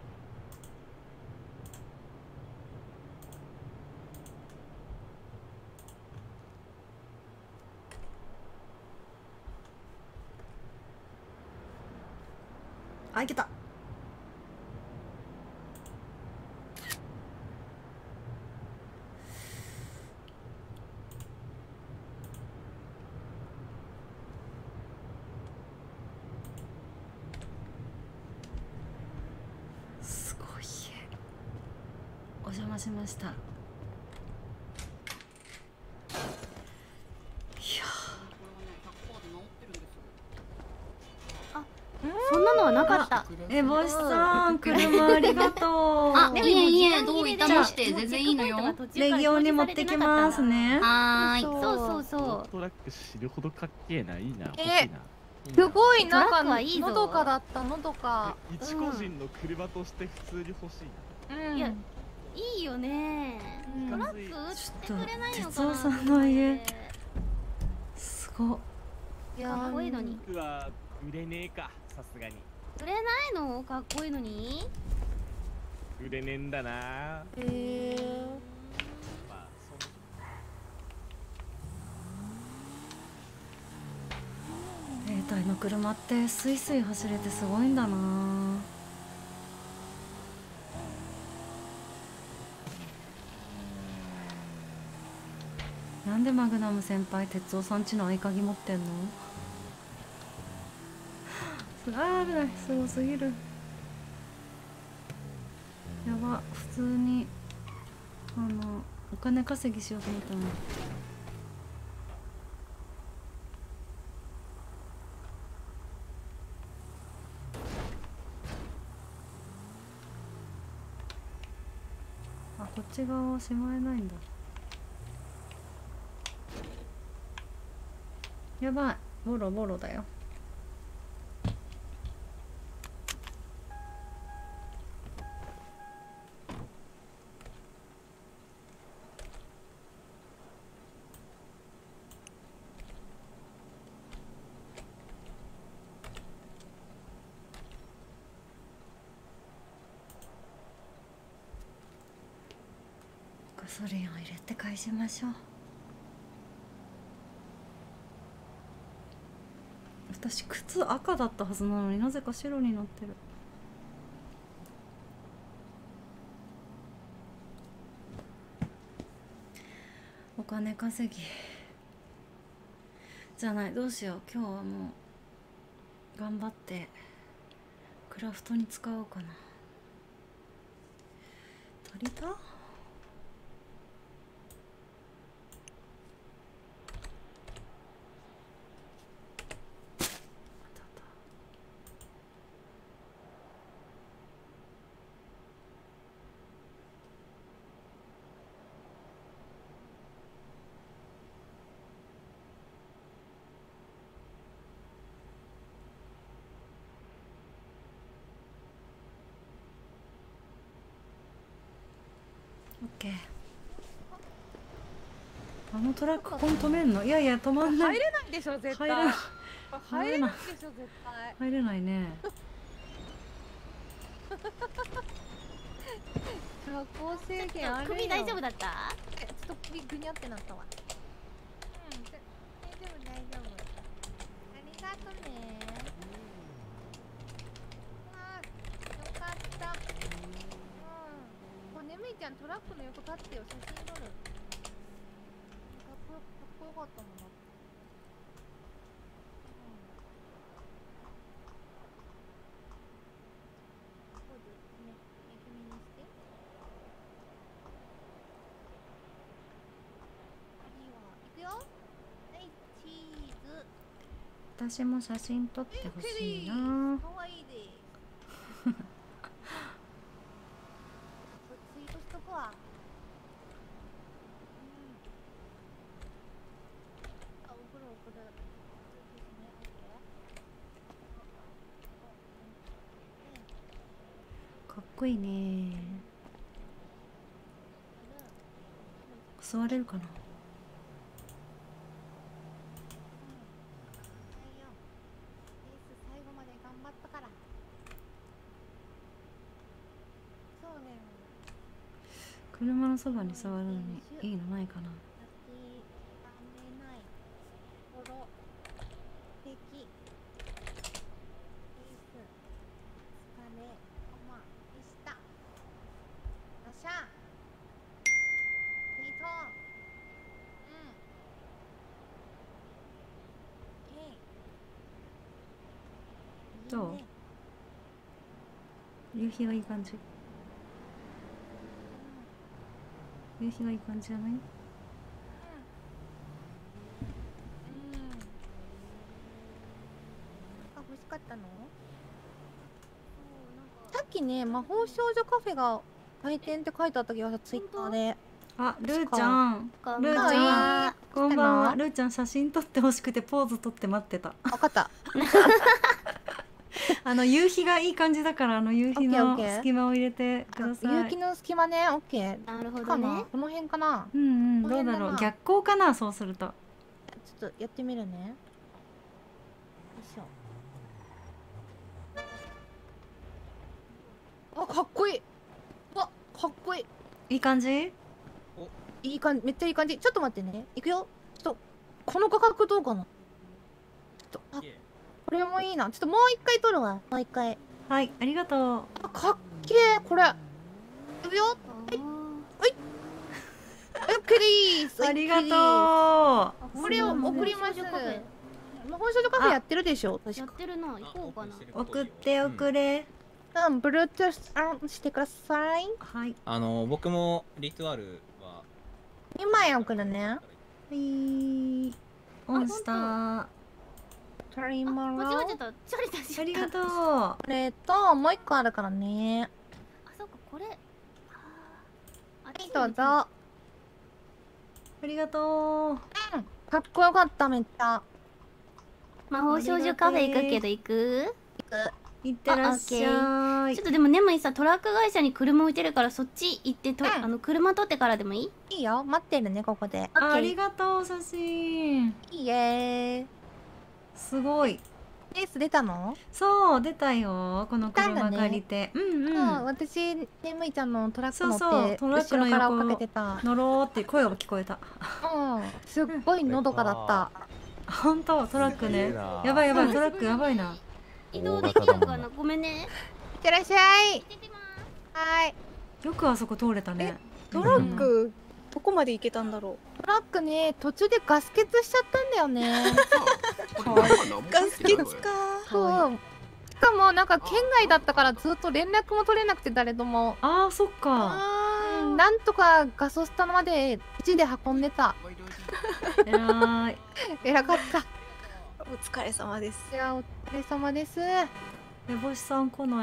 あいけた。すごい家。お邪魔しました。いやそんなのはなかった。 えぼしさん車ありがとう。 あ、いえいえ、どういたまして、全然いいのよ。 レギオンに持ってきますね。 はーい。 そうそうそう。 トラック知るほどかっけえな、いいな。 え欲しいなすごいなんトラッかクはいいぞのどかだったのどか。 一個人の車として普通に欲しいな。 うん。 いやいいよね。トラック売ってくれないのかな。 哲夫さんの家すごっ。 いやかっこいいのに。 僕は売れねえか、さすがに。 売れないの？かっこいいのに。 売れねえんだな。 へえ。 まあそ兵隊の車ってスイスイ走れてすごいんだな。なんでマグナム先輩哲夫さんちの合鍵持ってんの？あー危ない、すごすぎる。やば、普通にあのお金稼ぎしようと思ったのに。あ、こっち側はしまえないんだ。やばい、ボロボロだよ。 ソリンを入れて返しましょう。私靴赤だったはずなのになぜか白になってる。お金稼ぎじゃない、どうしよう。今日はもう頑張ってクラフトに使おうかな。足りた？オッケー。あのトラックここに止めんの？いやいや止まんない。 入れないでしょ絶対。 入れない。 入れないでしょ絶対。 入れないね。 社交制限あるよ。 首大丈夫だった？ え、ちょっと首ぐにゃってなったわ。うん、大丈夫大丈夫。ありがとね。あー、よかった。うん。こう眠いちゃんトラックの横立ってよ、写真撮る。かっこよかっこよかったもんな。 私も写真撮ってほしいな。 かわいいで。ツイートしとくわ。あ、送る送る。 かっこいいね。座れるかな。車のそばに座るのにいいのないかな。どう？夕日がいい感じ。夕日がいい感じじゃない？ あ、欲しかったの？さっきね、魔法少女カフェが開店って書いてあった気がした、ツイッターで。 あ、ルーちゃん。ルーちゃん。こんばんは。ルーちゃん写真撮ってほしくてポーズ撮って待ってた。 わかった。 あの夕日がいい感じだから、あの夕日の隙間を入れてください。 夕日の隙間ね、オッケー。 なるほどね。 この辺かな。 うんうん、どうだろう。逆光かな、そうすると。 ちょっとやってみるね。よいしょ。あ、かっこいい。わ、かっこいい。 いい感じ？ いい感じ、めっちゃいい感じ。ちょっと待ってね。いくよ。ちょっとこの画角どうかな。ちょっとあ。これもいいな。ちょっともう一回撮るわ。もう一回。 はい、ありがとう。 あ、かっけー、これ。いくよ。はい。はい。オッケーです。 ありがとう。これを送ります。魔法少女カフェやってるでしょ。 やってるな。行こうかな。 送っておくれ。 うん、ブルートゥースあしてください。 はい。 あの僕もリトゥアルはにまい送るね。 はい。オンスター。 トリマロ。 間違えちゃった。チャリだし。 ありがとう。 これともう一個あるからね。 あ、そうか、これ。 はい、どうぞ。 ありがとう。 うん、かっこよかっためっちゃ。 魔法少女カフェ行くけど行く？ 行く。 行ってらっしゃい。 ちょっとでも眠いさ、トラック会社に車置いてるからそっち行ってと、あの車取ってからでもいい？ いいよ、待ってるねここで。 ありがとう写真。 いいえ。 すごい。 レース出たの？ そう出たよ、この車出たんだね借りて。うんうん。 そう私ねむいちゃんのトラック乗ってそうそう、トラックの後ろから追っか横けてた。 乗ろうって声が聞こえた。 うんすっごいのどかだった。 本当トラックね。 すげえなやばいやばい、トラックやばいな。 移動できるかな。ごめんね。 いってらっしゃい。はい。 よくあそこ通れたね。 トラックどこまで行けたんだろう。 トラックね途中でガス欠しちゃったんだよね。 ガス欠か。 そう。しかもなんか県外だったからずっと連絡も取れなくて誰とも。 あーそっか。 うんなんとかガソスタまで位置で運んでた。 えらーい。 偉かった。 お疲れ様です。 いやお疲れ様です。 寝星さん来ない。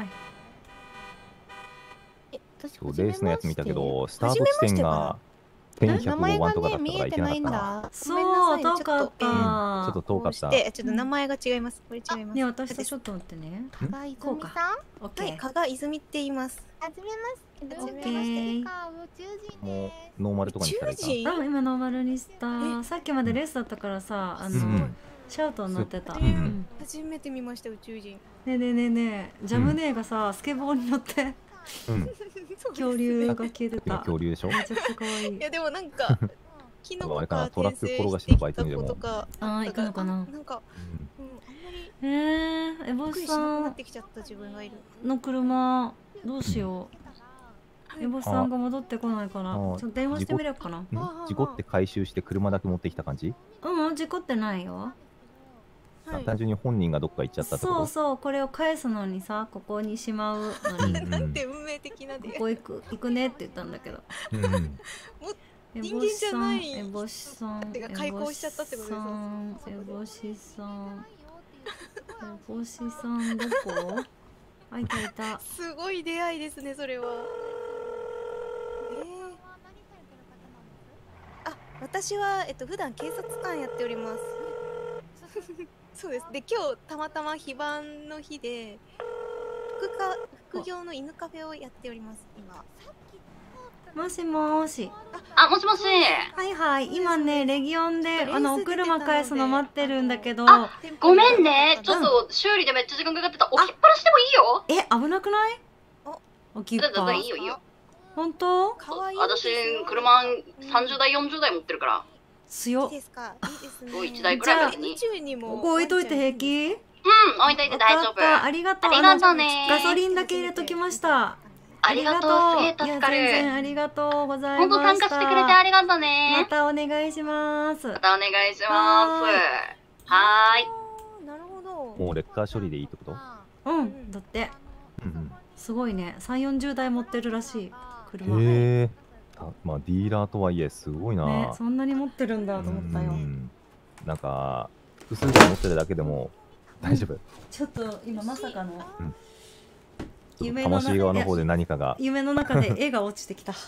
え私そうレースのやつ見たけど、スタート地点がせんひゃくごばんとかだったから行けなかったな。 そう遠かった。 ちょっと遠かった。 でちょっと名前が違います。これ違います。 ね私とちょっと待ってね。 加賀泉さん？ オッケー。 はい、加賀泉って言います。 はじめまして。 オッケー。 もうノーマルとかにしたらいいか。 あ今ノーマルにした。さっきまでレースだったからさ、あのシャウトに乗ってた。 初めて見ました宇宙人。 ねえねえねえねえ、ジャムネーがさスケボーに乗って恐竜が消えてた。 恐竜でしょ。 めちゃくちゃ可愛い。 いやでもなんかキノコあれかな、 がトラック転生転がししてきたのバイトにでもことか。 ああ行くのかな。 なんかえー、エボシさなっんてきちゃった自分がいる。 の車どうしよう。エボシさんが戻ってこないからちょっと電話してみようかな。 ん事故って回収して車だけ持ってきた感じ？ うん事故ってないよ。 あ単純に本人がどっか行っちゃったってこと？ そうそうこれを返すのにさここにしまうのになんて運命的な出会い。 ここ行く行くねって言ったんだけど。 うんもう人間じゃないエボシさんてか開口しちゃったってことですよ。 エボシさんエボシさんどこ？あいたいた。 すごい出会いですねそれは。えー、あ私はえっと普段警察官やっております。そうです。で今日たまたま非番の日で副か副業の犬カフェをやっております今。 もしもーし。 あ、もしもし。 はいはい、今ね、レギオンで、あの、お車返すの待ってるんだけど。 あ、ごめんね。ちょっと修理でめっちゃ時間かかってた。置きっぱなしでもいいよ。 え、危なくない？置きっぱ。 全然いいよいいよ。 本当？ 私、車さんじゅうだい、よんじゅうだい持ってるから。 強っ。 いいですか？いいですね。 いちだいくらいまでに。 宇宙にもここ置いといて平気？ うん、置いといて大丈夫。 ありがとう。 ありがとうね。 ガソリンだけ入れときました。 ありがとう。すげえ助かる。 全然ありがとうございました。 本当参加してくれてありがとうね。 またお願いします。 またお願いします。はーい。 なるほど。 もうレッカー処理でいいってこと？ うん、だって。すごいね、さん、よんじゅうだい持ってるらしい。車。 へえ。まあディーラーとはいえすごいな。 ね、そんなに持ってるんだと思ったよ。 なんか複数台持ってるだけでも大丈夫？ ちょっと今まさかの。 夢の魂側の方で何かが夢の中で絵が落ちてきた。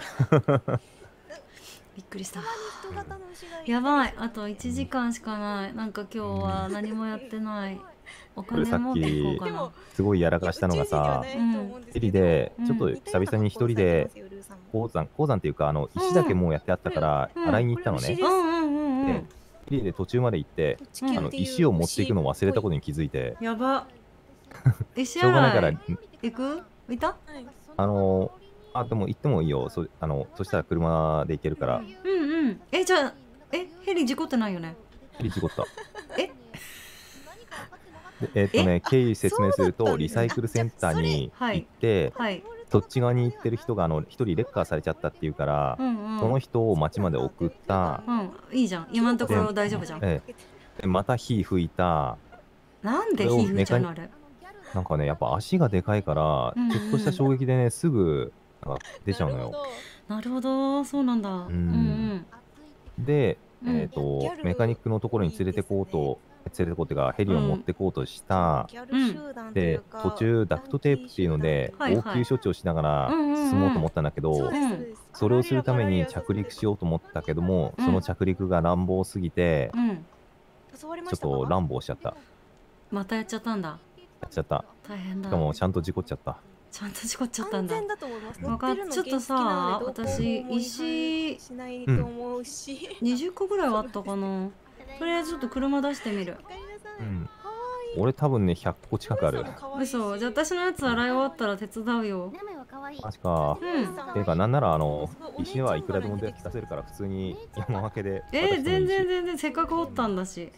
びっくりした。やばい、あといちじかんしかない。なんか今日は何もやってない。おこれさっ金持っていこうかきな。 すごいやらかしたのがさ、一人でちょっと久々に一人で鉱山鉱山っていうかあの石だけもうやってあったから洗いに行ったのね。で一人で途中まで行ってあの石を持っていくのを忘れたことに気づいて。 やば。石しょうがないから洗い行く？いた？ あのあでも行ってもいいよ。そあのそしたら車で行けるから。 うんうん。えじゃあえヘリ事故ってないよね？ ヘリ事故った。 え？ でえっとね経緯説明するとリサイクルセンターに行ってはい。 そっち側に行ってる人があの一人レッカーされちゃったっていうから、 うんうんその人を町まで送った。 うんいいじゃん。今のところ大丈夫じゃん。 ええ、でまた火吹いた。 なんで火吹いちゃうのあれ？ なんかねやっぱ足がでかいからうんうんちょっとした衝撃でねすぐなんか出ちゃうのよ。 なるほど、そうなんだ。うんうん。 で、 うんえっ、とメカニックのところに連れてこうと連れてこうっていうかヘリを持ってこうとした。 うんで途中ダクトテープっていうのではいはい応急処置をしながらうんうんうん進もうと思ったんだけど、 そうですそうですそれをするために着陸しようと思ったけども、 うんその着陸が乱暴すぎて、 うん。 ちょっと乱暴しちゃった。 またやっちゃったんだ。 やっちゃった。 大変だ。 しかもちゃんと事故っちゃった。 ちゃんと事故っちゃったんだ。 安全だと思います。 わかっちょっとさ、私石しないと思うし。 にじゅっこぐらいはあったかな。とりあえずちょっと車出してみる。 うん。 俺多分ねひゃっこ近くある。 嘘。じゃあ私のやつ洗い終わったら手伝うよ。 マジか。 うんていうかなんならあの石はいくらでも出せるから普通に山分けで。 えー、全然全然せっかく掘ったんだし。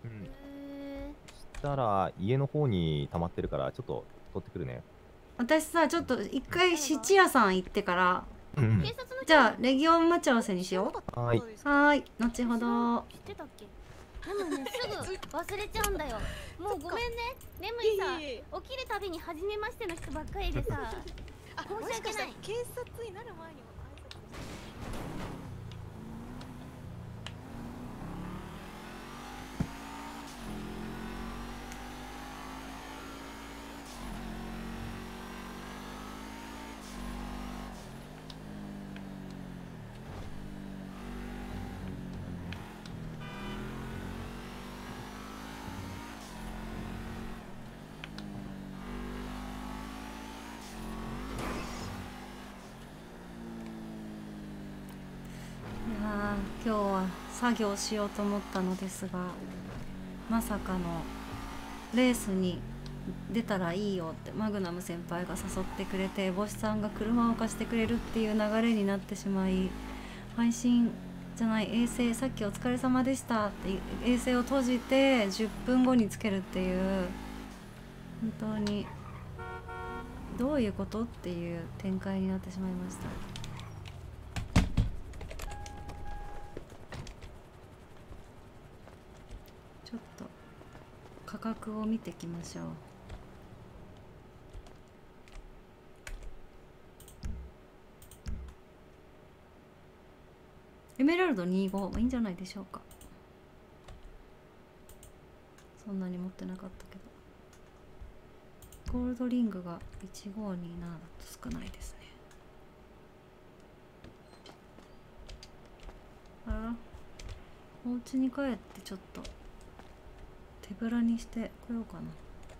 したら家の方に溜まってるからちょっと取ってくるね。 私さちょっと一回質屋さん行ってから。 うん。 じゃあレギオン待ち合わせにしよう。 はーい。 はーい。後ほど。 知ってたっけ？でもね、すぐ忘れちゃうんだよ。もうごめんね。眠いさ、起きるたびに初めましての人ばっかりでさ、申し訳ない。 警察になる前にも今日は作業しようと思ったのですが、まさかのレースに出たらいいよってマグナム先輩が誘ってくれて、ボシさんが車を貸してくれるっていう流れになってしまい、配信じゃない衛星、さっきお疲れ様でしたって衛星を閉じてじゅっぷんごにつけるっていう、本当にどういうことっていう展開になってしまいました。ちょっと価格を見ていきましょう。エメラルドにじゅうご、まあ、いいんじゃないでしょうか。そんなに持ってなかったけど、ゴールドリングがいちごにななだと少ないですね。あら、お家に帰ってちょっと手ぶらにしてこようかな。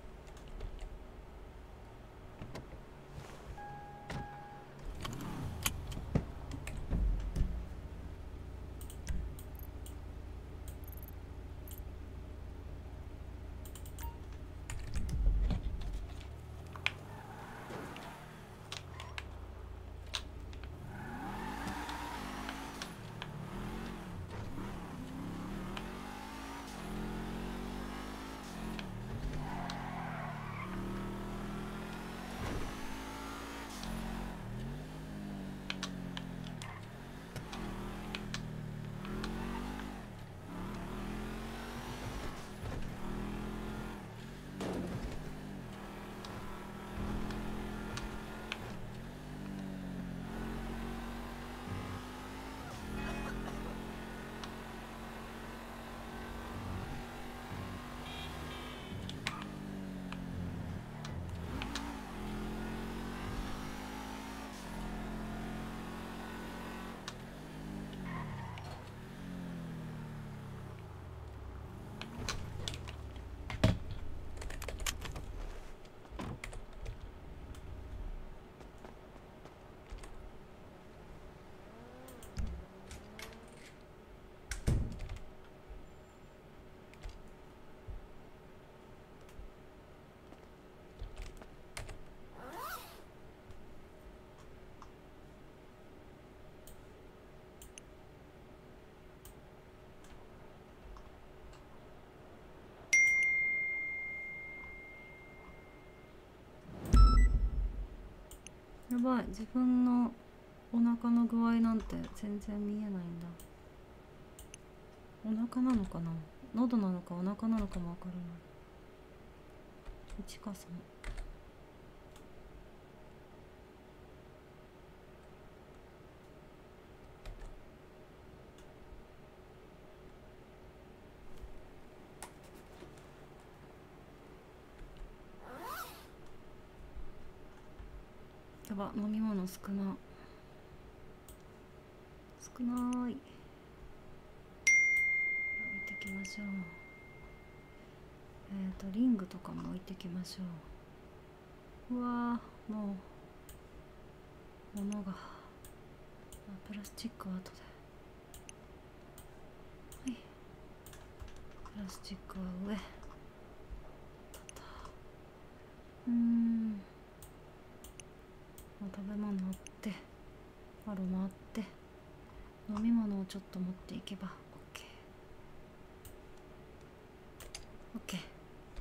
やばい、自分のお腹の具合なんて全然見えないんだ。お腹なのかな、喉なのかお腹なのかもわからない。ちかさん、やば、飲み物少な少ない。置いてきましょう。えっとリングとかも置いてきましょう。うわー、もう物が、あ、プラスチックは後で、はい、プラスチックは上、 ん、食べ物あってアロマあって飲み物をちょっと持っていけば OK。 OK。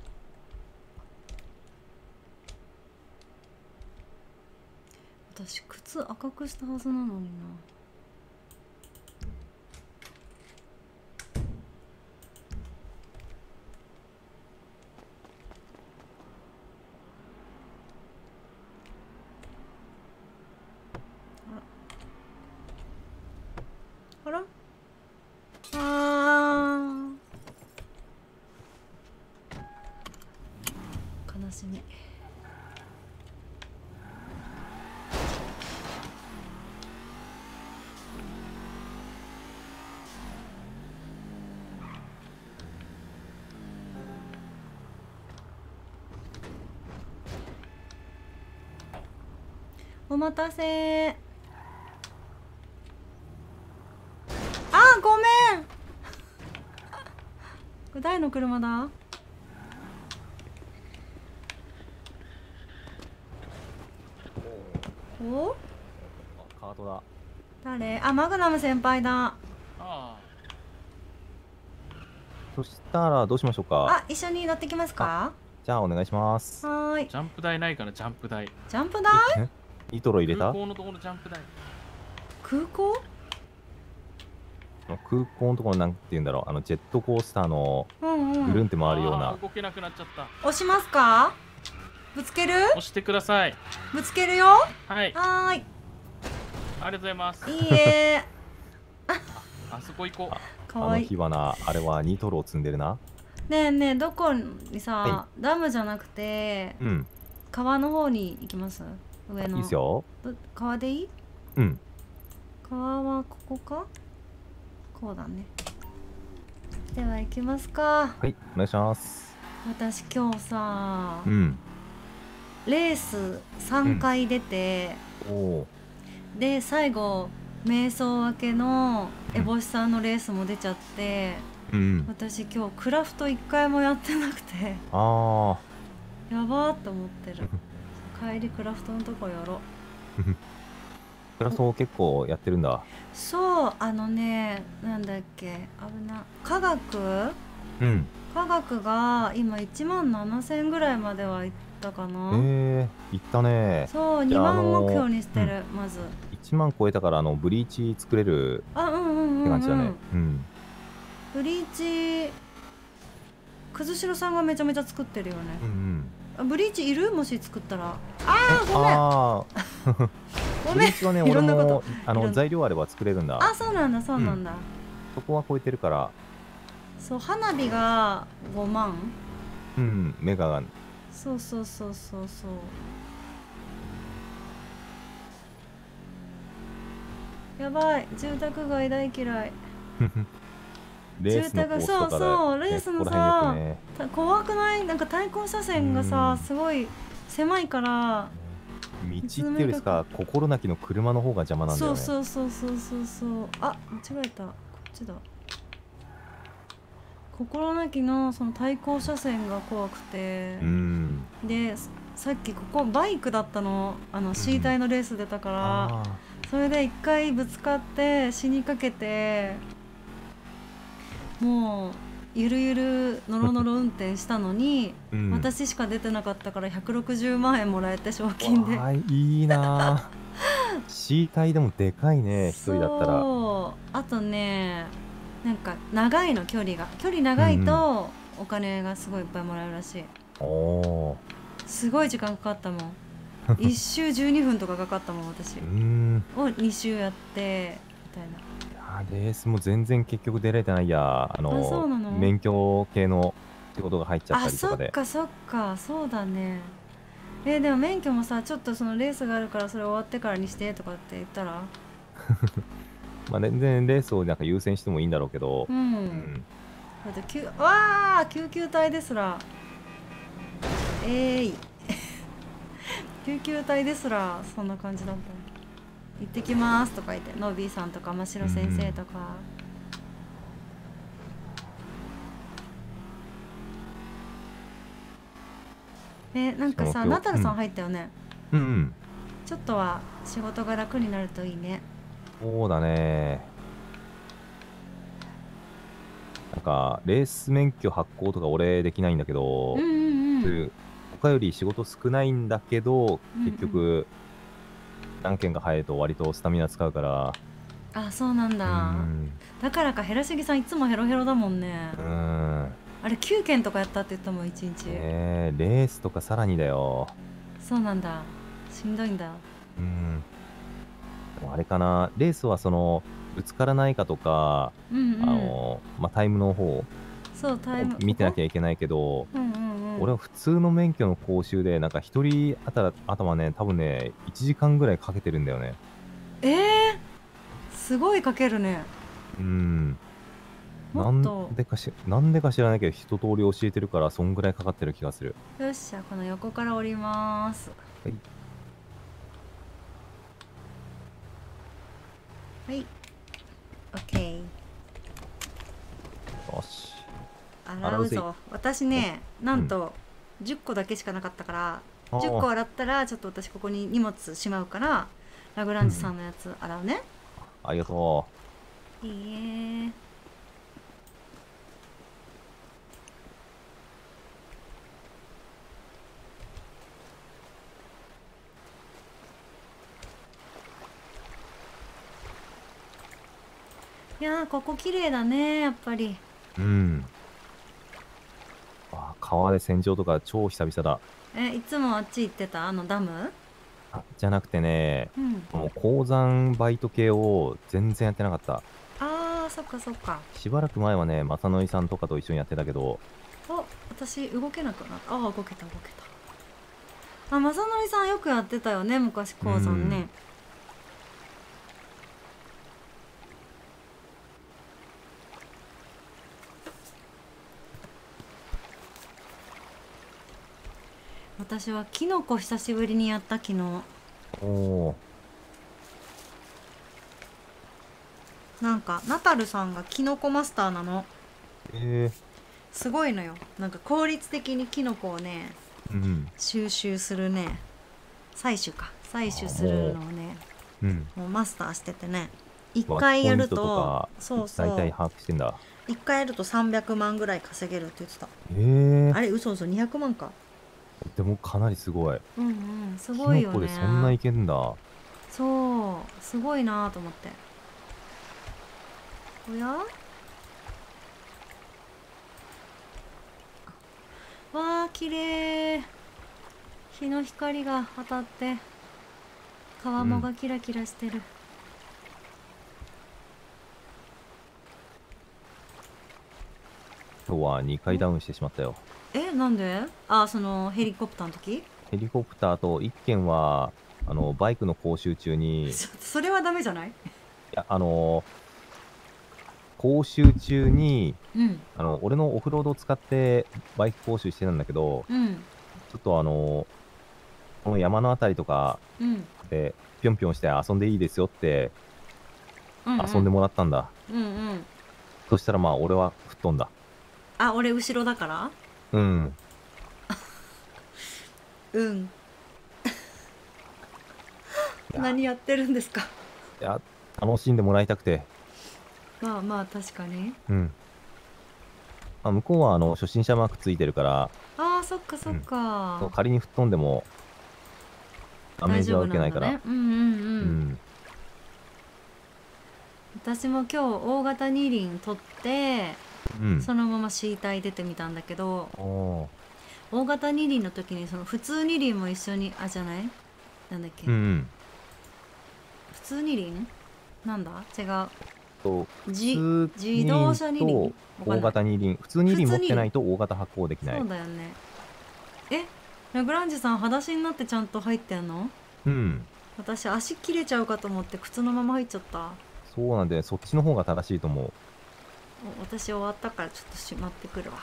私靴赤くしたはずなのにな。あらあー悲しみ。お待たせー。あ、ごめん。これ誰の車だ？お？ カートだ。 誰？あ、マグナム先輩だ。 そしたらどうしましょうか。 あ、一緒に乗ってきますか？ じゃあお願いします。 はーい。 ジャンプ台ないかな、ジャンプ台。 ジャンプ台？ えニトロ入れた？ 空港のところジャンプ台。 空港？ 空港のところなんて言うんだろう、あのジェットコースターのうんうんぐるんって回るような。 動けなくなっちゃった。 押しますか？ぶつける？ 押してください。 ぶつけるよ。 はい。 はーい。 ありがとうございます。 いいえ。 あそこ行こう。 かわいい。 あの火花、あれはニトロを積んでるな。 ねえねえ、どこにさ、 はダムじゃなくて、 うん。 川の方に行きます？上の。 いいっすよ。 ど川でいい？ うん。 川はここか？こうだね。では行きますか。 はい、お願いします。 私今日さ、 うん。 レースさんかい出て、 おお。 で最後瞑想明けのエボシさんのレースも出ちゃって、 うん。 私今日クラフトいっかいもやってなくてあやばーって思ってる。帰りクラフトのとこやろう。 あ。クラフト結構やってるんだ。 そうあのね、なんだっけ、危な科学うん。 科学が今いちまんななせんぐらいまではいったかな。 ええー、いったね。 そうにじゃあまん目標にしてある、まず。 いちまん超えたからあのブリーチ作れるあ、うんうんうん、うん、 って感じだね。うん。 ブリーチくずしろさんがめちゃめちゃ作ってるよね。 うんうん。 あブリーチいる？もし作ったら。あーごめん。 ああ。 ごめんブリーチはね、 いろ俺んなこともあいろんの材料あれば作れるんだ。 あ、そうなんだそうなんだ。 そこは超えてるから。 そう花火がごまん。 うん、メガが。 そうそうそうそうそう。やばい、住宅街大嫌い。 レースのコースとかで、 そうそうレースのねここらさ、 辺よくね。 た怖くない？なんか対向車線がさすごい狭いから。 道っていうよりですか、心なきの車の方が邪魔なんだよね。 そうそうそうそうそうそう。あ、間違えた。こっちだ。心なきのその対向車線が怖くて。 うん。 で、さっきここバイクだったの、あの C 隊のレース出たから、 あそれで一回ぶつかって死にかけて、もうゆるゆるノロノロ運転したのに、 うん私しか出てなかったからひゃくろくじゅうまんえんもらえて賞金で。 わあいいなー。C 隊でもでかいね、一人だったら。 そうあとね、なんか長いの、距離が距離長いとお金がすごいいっぱいもらえるらしい。 おおすごい時間かかったもん。いっ周じゅうにふんとかかかったもん私。 ー。うん。 をに周やってみたいな。 あレースも全然結局出れてないや。あのあそうなの免許系の仕事が入っちゃったあ、 りとかで。 そっかそっか、そうだね。えーでも免許もさ、ちょっとそのレースがあるからそれ終わってからにしてとかって言ったら、 まあ全然レースをなんか優先してもいいんだろうけど。 うん、だって救わあ救急隊ですらえーい救急隊ですらそんな感じだった。行ってきますとか言って、ノビーさんとか真城先生とか、 えなんかさその今日ナタルさん入ったよね、 うんうんちょっとは仕事が楽になるといいね。 そうだね。なんかレース免許発行とか俺できないんだけど、 うんうんうんそういう他より仕事少ないんだけど、 うんうん結局何件か入ると割とスタミナ使うから、 あそうなんうだ、 んだからかヘラシギさんいつもヘロヘロだもんね。 うーんあれきゅうけんとかやったって言ったもんいちにち、 えー、レースとかさらにだよ。 そうなんだ、しんどいんだ。 うんでもあれかな、レースはそのぶつからないかとか、 うんうんあのまあ、タイムの方そうタイム見てなきゃいけないけど、 うんうんうん俺は普通の免許の講習でなんか一人あたら頭ね多分ねいちじかんぐらいかけてるんだよね。 えー、すごいかけるね。 うんなもっとんでかしなんでか知らないけど一通り教えてるからそんぐらいかかってる気がする。 よっしゃこの横から降りまーす。 はいはいオッケー。 よし洗うぞ。私ねなんとじゅっこだけしかなかったから、 あーじゅっこ洗ったらちょっと私ここに荷物しまうからラグランジさんのやつ洗うね、 ありがといいえ。いやーここ綺麗だねやっぱり。 う。うんあ川で洗浄とか超久々だ。 えいつもあっち行ってたあのダム。 あじゃなくてね、 うんもう鉱山バイト系を全然やってなかった。 あーそっかそっか。 しばらく前はね正則さんとかと一緒にやってたけど、 あ私動けなくなった。あー動けた動けた。あ正則さんよくやってたよね昔鉱山ね。私はキノコ久しぶりにやった昨日。 おおなんかナタルさんがキノコマスターなの。 えすごいのよ。なんか効率的にキノコをねー、うん収集するね採取か採取するのをねうんもうマスターしててね一回やるとワッそうそうポイントとか大体把握してんだ。 一回やるとさんびゃくまんぐらい稼げるって言ってた。 えー、 あれ嘘嘘にひゃくまんか。 でもかなりすごい。 うんうんすごいよね。 キノコでそんないけんだ。 そうすごいなと思って。おやわあ綺麗。日の光が当たって川面がキラキラしてる、 今日はにかいダウンしてしまったよ。 えなんで。あそのヘリコプターの時。 ヘリコプターといっけんはあのバイクの講習中に、いそれはダメじゃない。 やあの講習中にうんあの俺のオフロードを使ってバイク講習してたんだけど、 うんちょっとあのこの山のあたりとかうんでぴょんぴょんして遊んでいいですよってうんうん遊んでもらったんだ。 うんうんそしたらまあ俺は吹っ飛んだ。 あ俺後ろだからうんうん何やってるんですか。 いや楽しんでもらいたくて。 まあまあ確かに。 うんあ向こうはあの初心者マークついてるからあーそっかそっか、 そう仮に吹っ飛んでもダメージは受けないから。 大丈夫なんだね。うんうんうん、 うん私も今日大型二輪取って、 うんそのまま C 体出てみたんだけど、 おー大型二輪の時にその普通二輪も一緒にあじゃないなんだっけ、 うんうん普通二輪なんだ違うとじ普通自動車二輪とわかんない大型二輪普通二輪持普通二輪ってないと大型発行できない。 そうだよね。えラグランジさん裸足になってちゃんと入ってんの。 うん私足切れちゃうかと思って靴のまま入っちゃった。 そうなんでそっちの方が正しいと思う。 お私終わったからちょっとしまってくるわ。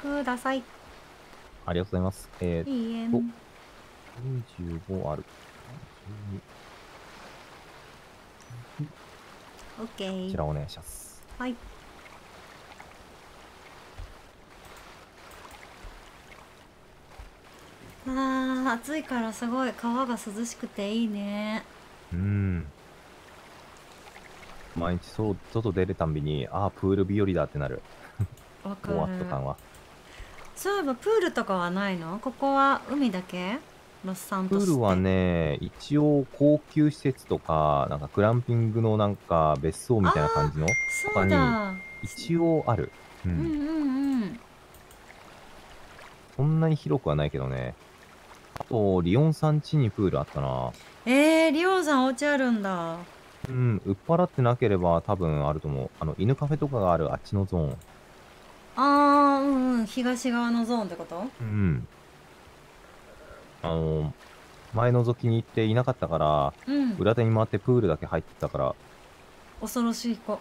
ください。 ありがとうございます。えー、 いいえっと、にじゅうごある。 オッケー。 こちらお願いします。 はい。あー、暑いからすごい川が涼しくていいね。 うーん。毎日そう外出るたんびに、ああ、プール日和だってなる。 わかる。 もわっと感は。 そういえばプールとかはないの？ここは海だけ？ロスサントスって。 プールはね、一応高級施設とか、なんかグランピングのなんか別荘みたいな感じのそうだ。 一応ある。う。 うんんうんうん。 そんなに広くはないけどね。あと、リオンさん家にプールあったな。 えー、リオンさんお家あるんだ。 うん、売っ払ってなければ多分あると思う。あの、犬カフェとかがあるあっちのゾーン。 あー、うんうん、東側のゾーンってこと？ うん。あの、前覗きに行っていなかったから、 うん裏手に回ってプールだけ入ってたから、 恐ろしい子。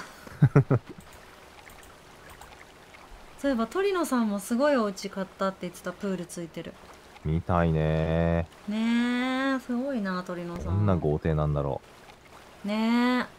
そういえば鳥野さんもすごいお家買ったって言ってた。プールついてる。 みたいね。 ねえ、すごいな鳥野さどんん。 な豪邸なんだろねえ。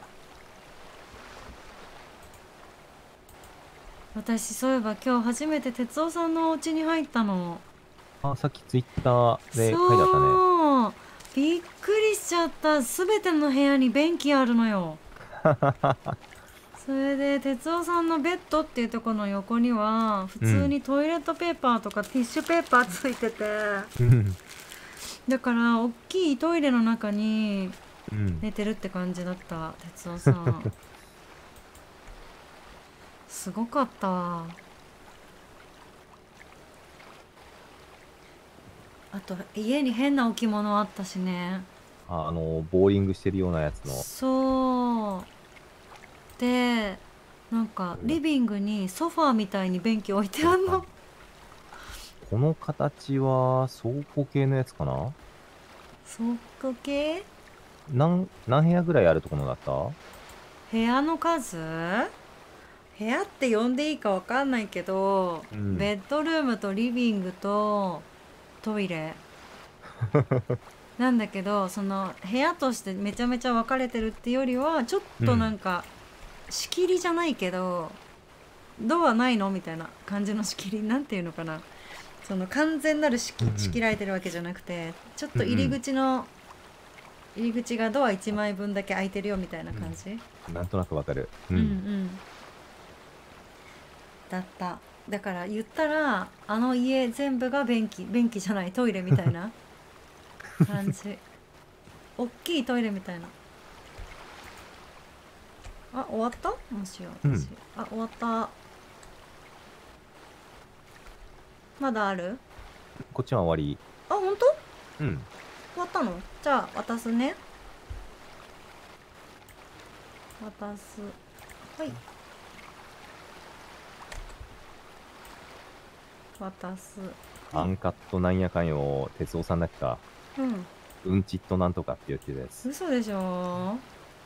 私そういえば今日初めて哲夫さんのお家に入ったの。 う。あ、さっきツイッターで書いてあったね。 そう、びっくりしちゃった。すべての部屋に便器あるのよ。それで哲夫さんのベッドっていうところの横には普通にトイレットペーパーとかティッシュペーパーついてて、 うんだから大きいトイレの中にうん寝てるって感じだった哲夫さん。すごかったわ。あと家に変な置物あったしね。 ああの、ボーリングしてるようなやつの。 そうで、なんかリビングにソファーみたいに便器置いてあんの。 この形は倉庫系のやつかな。 倉庫系？ 何、何部屋ぐらいあるところだった？ 部屋の数？部屋って呼んでいいかわかんないけど、 うんベッドルームとリビングとトイレなんだけど、その部屋としてめちゃめちゃ分かれてるってよりはちょっとなんか仕切りじゃないけど、ドアないのみたいな感じの仕切り、なんていうのかな、その完全なる仕切うんうん仕切られてるわけじゃなくて、ちょっと入り口の入り口がドアいちまいぶんだけ開いてるよみたいな感じ、 なんとなくわかる。ううんうんん。 だった。だから言ったらあの家全部が便器便器じゃないトイレみたいな感じ。大きいトイレみたいな。あ、終わった？もしようん私、あ、終わった。まだある？ こっちは終わり。 あ、本当？ うん。 終わったの？じゃあ渡すね。渡す。はい。渡す。 アンカットなんやかんよ、哲夫さんだっけか。 うん。 うんちっとなんとかって言ってたやつ。 嘘でしょ。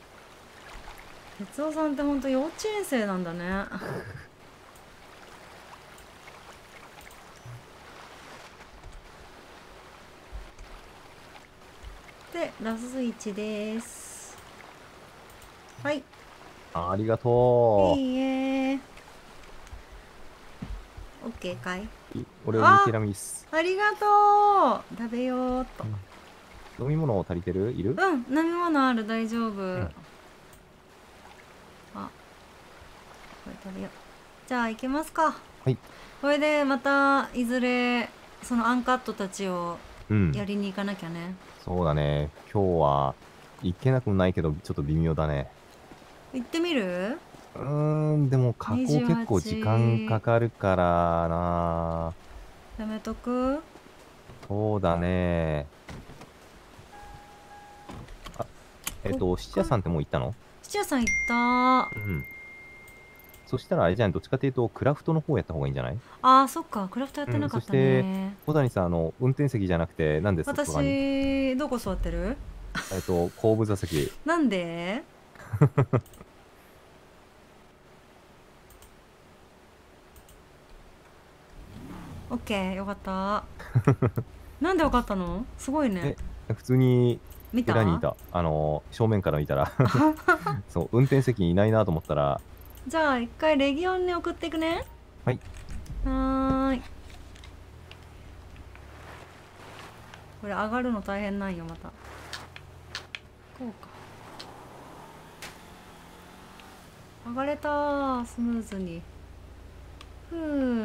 哲夫さんってほんと幼稚園生なんだね。で、ラスイチです。はい。 ありがといいえ。オッケーかい？ う。い俺はミティラミス。 ありがとう。食べようっと。 飲み物足りてる？いる？ うん、飲み物ある、大丈夫。あ、これ食べよう。じゃあ行きますか。 はい。 これでまたいずれそのアンカットたちをうんやりに行かなきゃね。 そうだね。今日は行けなくもないけど、ちょっと微妙だね。 行ってみる？ うーん、でも加工結構時間かかるからな。 やめとく？ そうだね。あ、えっと、質屋さんってもう行ったの？ 質屋さん行った。 うん。そしたらあれじゃん、どっちかというと、クラフトの方やった方がいいんじゃない？ あー、そっか、クラフトやってうん、 なかったそしてね。、 小谷さん、あの、運転席じゃなくて、なんでそこに、 私、どこ座ってる？ えっと、後部座席。 なんで？ オッケー、よかったなんでわかったの？すごいね。 普通に見た裏にいた。あの正面から見たらそう運転席にいないなと思ったら。 じゃあ一回レギオンに送っていくね。 はい。 はーい。これ上がるの大変なんよ、また。こうか。上がれたー、スムーズに。ふう。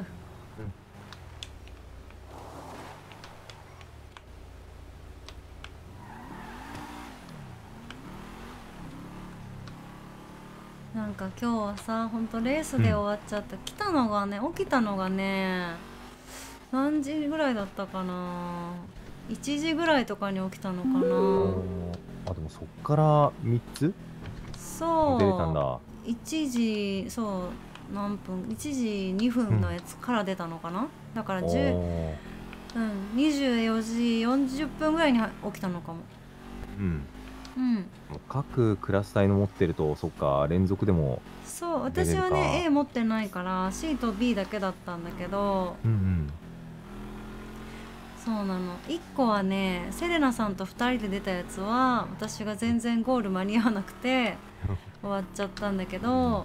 なんか今日はさ、ほんとレースで終わっちゃった、うん、来たのがね、起きたのがね、何時ぐらいだったかな、いちじぐらいとかに起きたのかな。 あ、でもそっからみっつそう出れたんだ。 いちじ、そう何分、いちじにふんのやつから出たのかな、うん、だからじゅう、うん、にじゅうよじよんじゅっぷんぐらいに起きたのかも。 うんうん、 各クラス帯の持ってると、そっか、連続でも。 そう、私はね A 持ってないから C と B だけだったんだけど、 うんうん、 そうなの。いっこはね、セレナさんとふたりで出たやつは私が全然ゴール間に合わなくて終わっちゃったんだけど、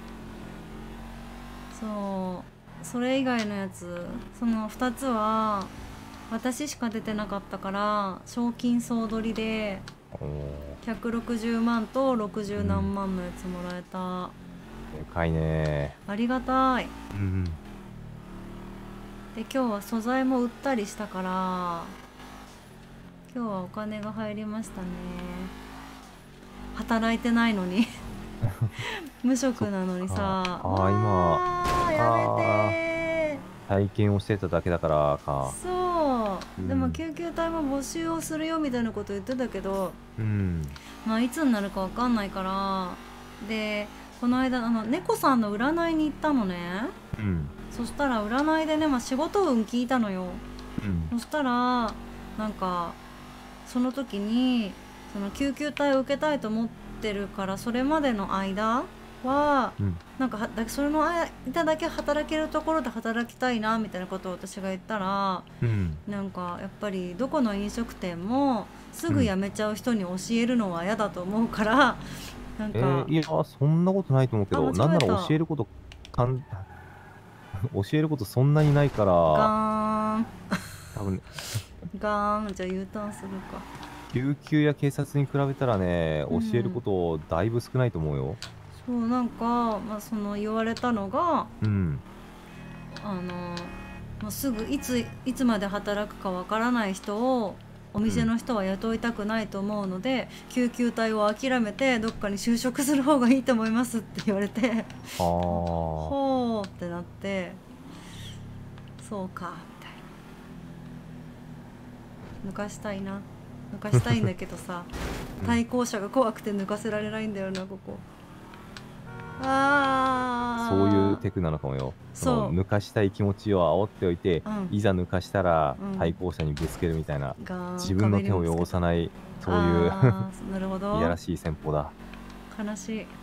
そうそれ以外のやつ、そのふたつは私しか出てなかったから賞金総取りでひゃくろくじゅうまんとろくじゅうなんまんのやつもらえた。 でかいね。 ありがたい。 うん、 で今日は素材も売ったりしたから、今日はお金が入りましたね。働いてないのに無職なのにさ。 ああ、今あやめてー体験をしてただけだからか。 そう、うん、でも救急隊も募集をするよみたいなこと言ってたけど、 うん、 まあいつになるかわかんないから。でこの間あの猫さんの占いに行ったのね、 うん、 そしたら占いでね、まあ、仕事運聞いたのよ、うん、そしたらなんかその時にその救急隊を受けたいと思ってるから、それまでの間は、うん、なんかだそれの間だけ働けるところで働きたいなみたいなことを私が言ったら、うん、なんかやっぱりどこの飲食店もすぐ辞めちゃう人に教えるのは嫌だと思うから、うん、なんか、 えー、いやそんなことないと思うけど、なんなら教えることかん教えることそんなにないから、 ガーン多分、ね、 ガーン。じゃあ U ターンするか。 救急や警察に比べたらね、教えることだいぶ少ないと思うよ。 そう、なんか、まあ、その言われたのが、 うん、 あのもうすぐいついつまで働くかわからない人をお店の人は雇いたくないと思うので、うん、救急隊を諦めてどっかに就職する方がいいと思いますって言われてはあほーってなって、そうかみたいな。抜かしたいな抜かしたいんだけどさ対向車が怖くて抜かせられないんだよなここ。あそういうテクなのかもよ。その抜かしたい気持ちを煽っておいて、うん、いざ抜かしたら対向車にぶつけるみたいな、うん、自分の手を汚さない、そういうなるほどいやらしい戦法だ。 悲しい。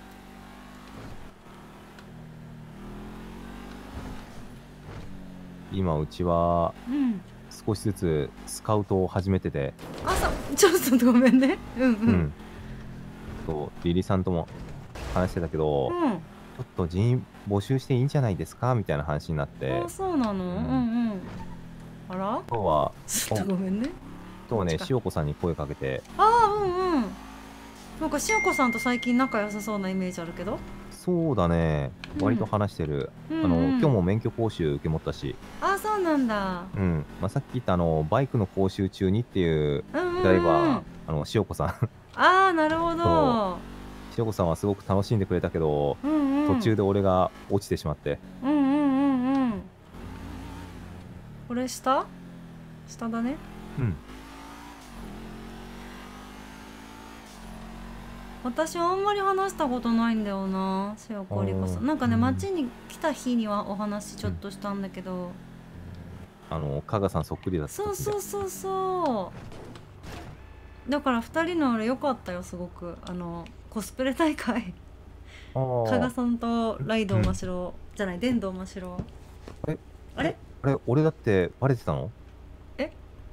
今うちは、 うん、 少しずつスカウトを始めてて。 あ、そうちょっとごめんね。うんうん、うん、 そうリリさんとも話してたけど、うん、ちょっと人員募集していいんじゃないですかみたいな話になって。 あ、そうなの、うん、うんうんあら今日はちょっとごめんね。 今日ね塩子さんに声かけて。 ああうんうんなんか塩子さんと最近仲良さそうなイメージあるけど。 そうだね、割と話してる、うん、あの、うんうん、今日も免許講習受け持ったし。 ああそうなんだ。 うん、まあ、さっき言ったあのバイクの講習中にっていうダイバー、あの塩子さんああなるほど。 塩子さんはすごく楽しんでくれたけど、 うんうん、 途中で俺が落ちてしまって。 うんうんうんうんこれ下下だね。 うん私はあんまり話したことないんだよな塩子りこさん。なんかね、うん、町に来た日にはお話ちょっとしたんだけど、うん、 あの加賀さんそっくりだった。 そうそうそうそうだからふたりのあれ良かったよすごく。あのコスプレ大会加賀さんとライド真白、うん、じゃない電動真白。 えあれあれ、俺だってバレてたの？ え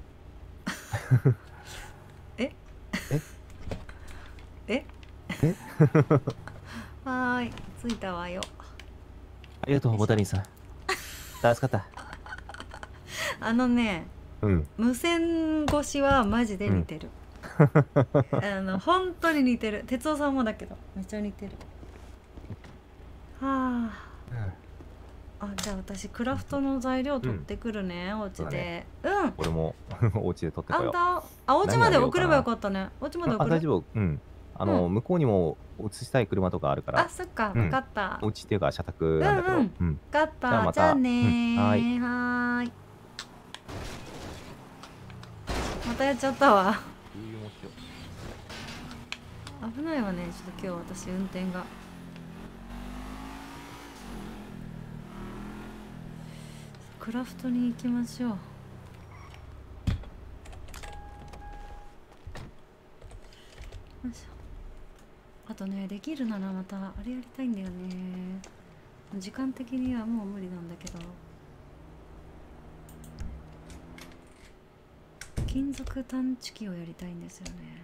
ええええはーい、着いたわよ。 ありがとう、ボタリンさん。助かった。 あのね、 うん。 無線越しはマジで似てる。あの本当に似てる。哲夫さんもだけどめっちゃ似てる。はあ。あ、じゃあ私クラフトの材料取ってくるね、お家で。うん。 俺もお家で取ってこよう。 あんた、あ、お家まで送ればよかったね。お家まで送る。 あ、大丈夫。うん。あの、向こうにも移したい車とかあるから。 あ、そっか、分かった。 お家っていうか社宅なんだけど。うん。 分かった。 じゃあまた。 じゃあねー。 はい。 はーい。またやっちゃったわ。危ないわね、ちょっと今日私運転が。クラフトに行きましょう。よいしょ。あとね、できるならまたあれやりたいんだよね。時間的にはもう無理なんだけど、金属探知機をやりたいんですよね。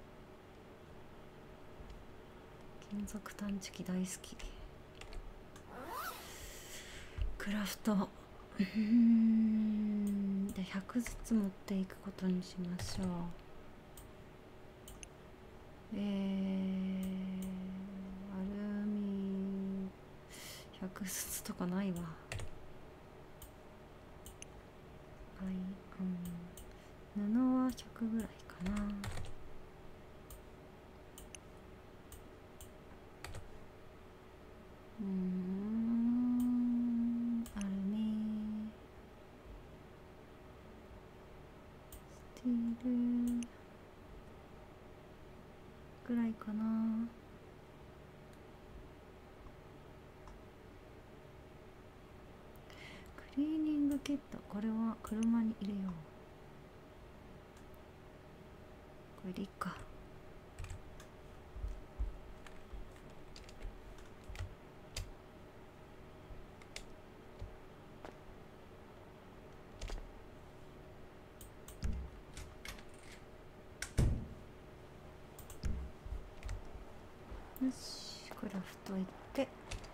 金属探知機大好き。クラフト、うーん、でひゃくずつ持っていくことにしましょう。えー、アルミひゃくずつとかないわ。はい、うん、布はひゃくぐらいかな。うーん、アルミ、スティールぐらいかな。クリーニングキット、これは車に入れよう。これでいいか。よし、クラフト行って、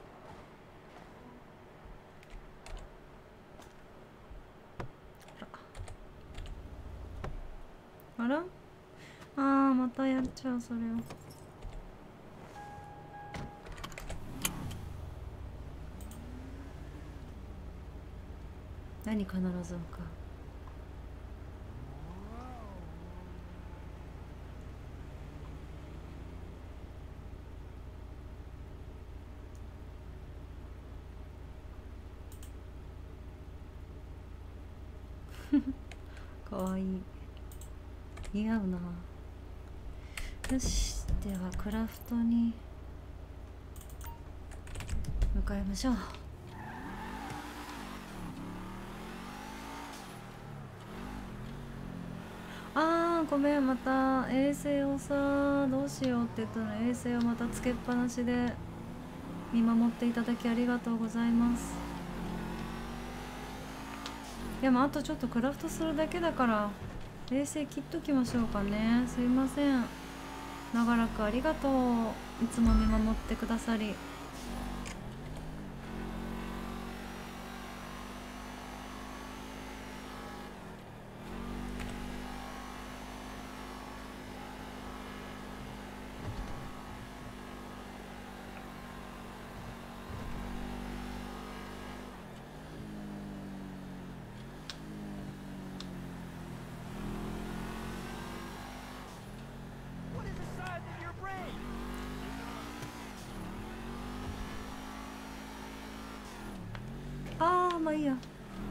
あら、あー、またやっちゃうそれを。何必ずか。かわいい。似合うな。よし、ではクラフトに向かいましょう。あー、ごめん、また衛星をさ、どうしようって言ったら衛星をまたつけっぱなしで見守っていただきありがとうございます。でもあとちょっとクラフトするだけだから衛星切っときましょうかね。すいません、長らくありがとう。いつも見守ってくださり。ああ、まあいいや。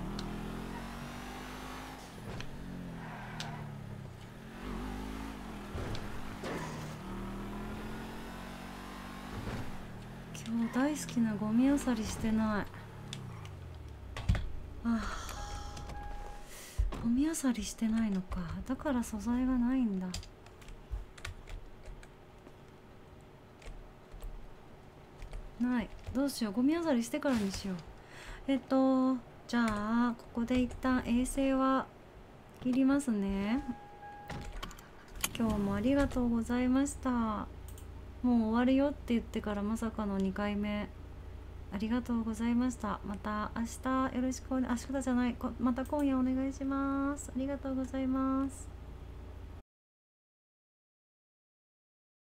今日大好きなゴミ漁りしてない。ああ、ゴミ漁りしてないのか。だから素材がないんだ。ない。どうしよう、ゴミ漁りしてからにしよう。えっとじゃあここで一旦衛星は切りますね。今日もありがとうございました。もう終わるよって言ってからまさかのにかいめありがとうございました。また明日よろしくお願い、明日じゃない、こまた今夜お願いします。ありがとうございます。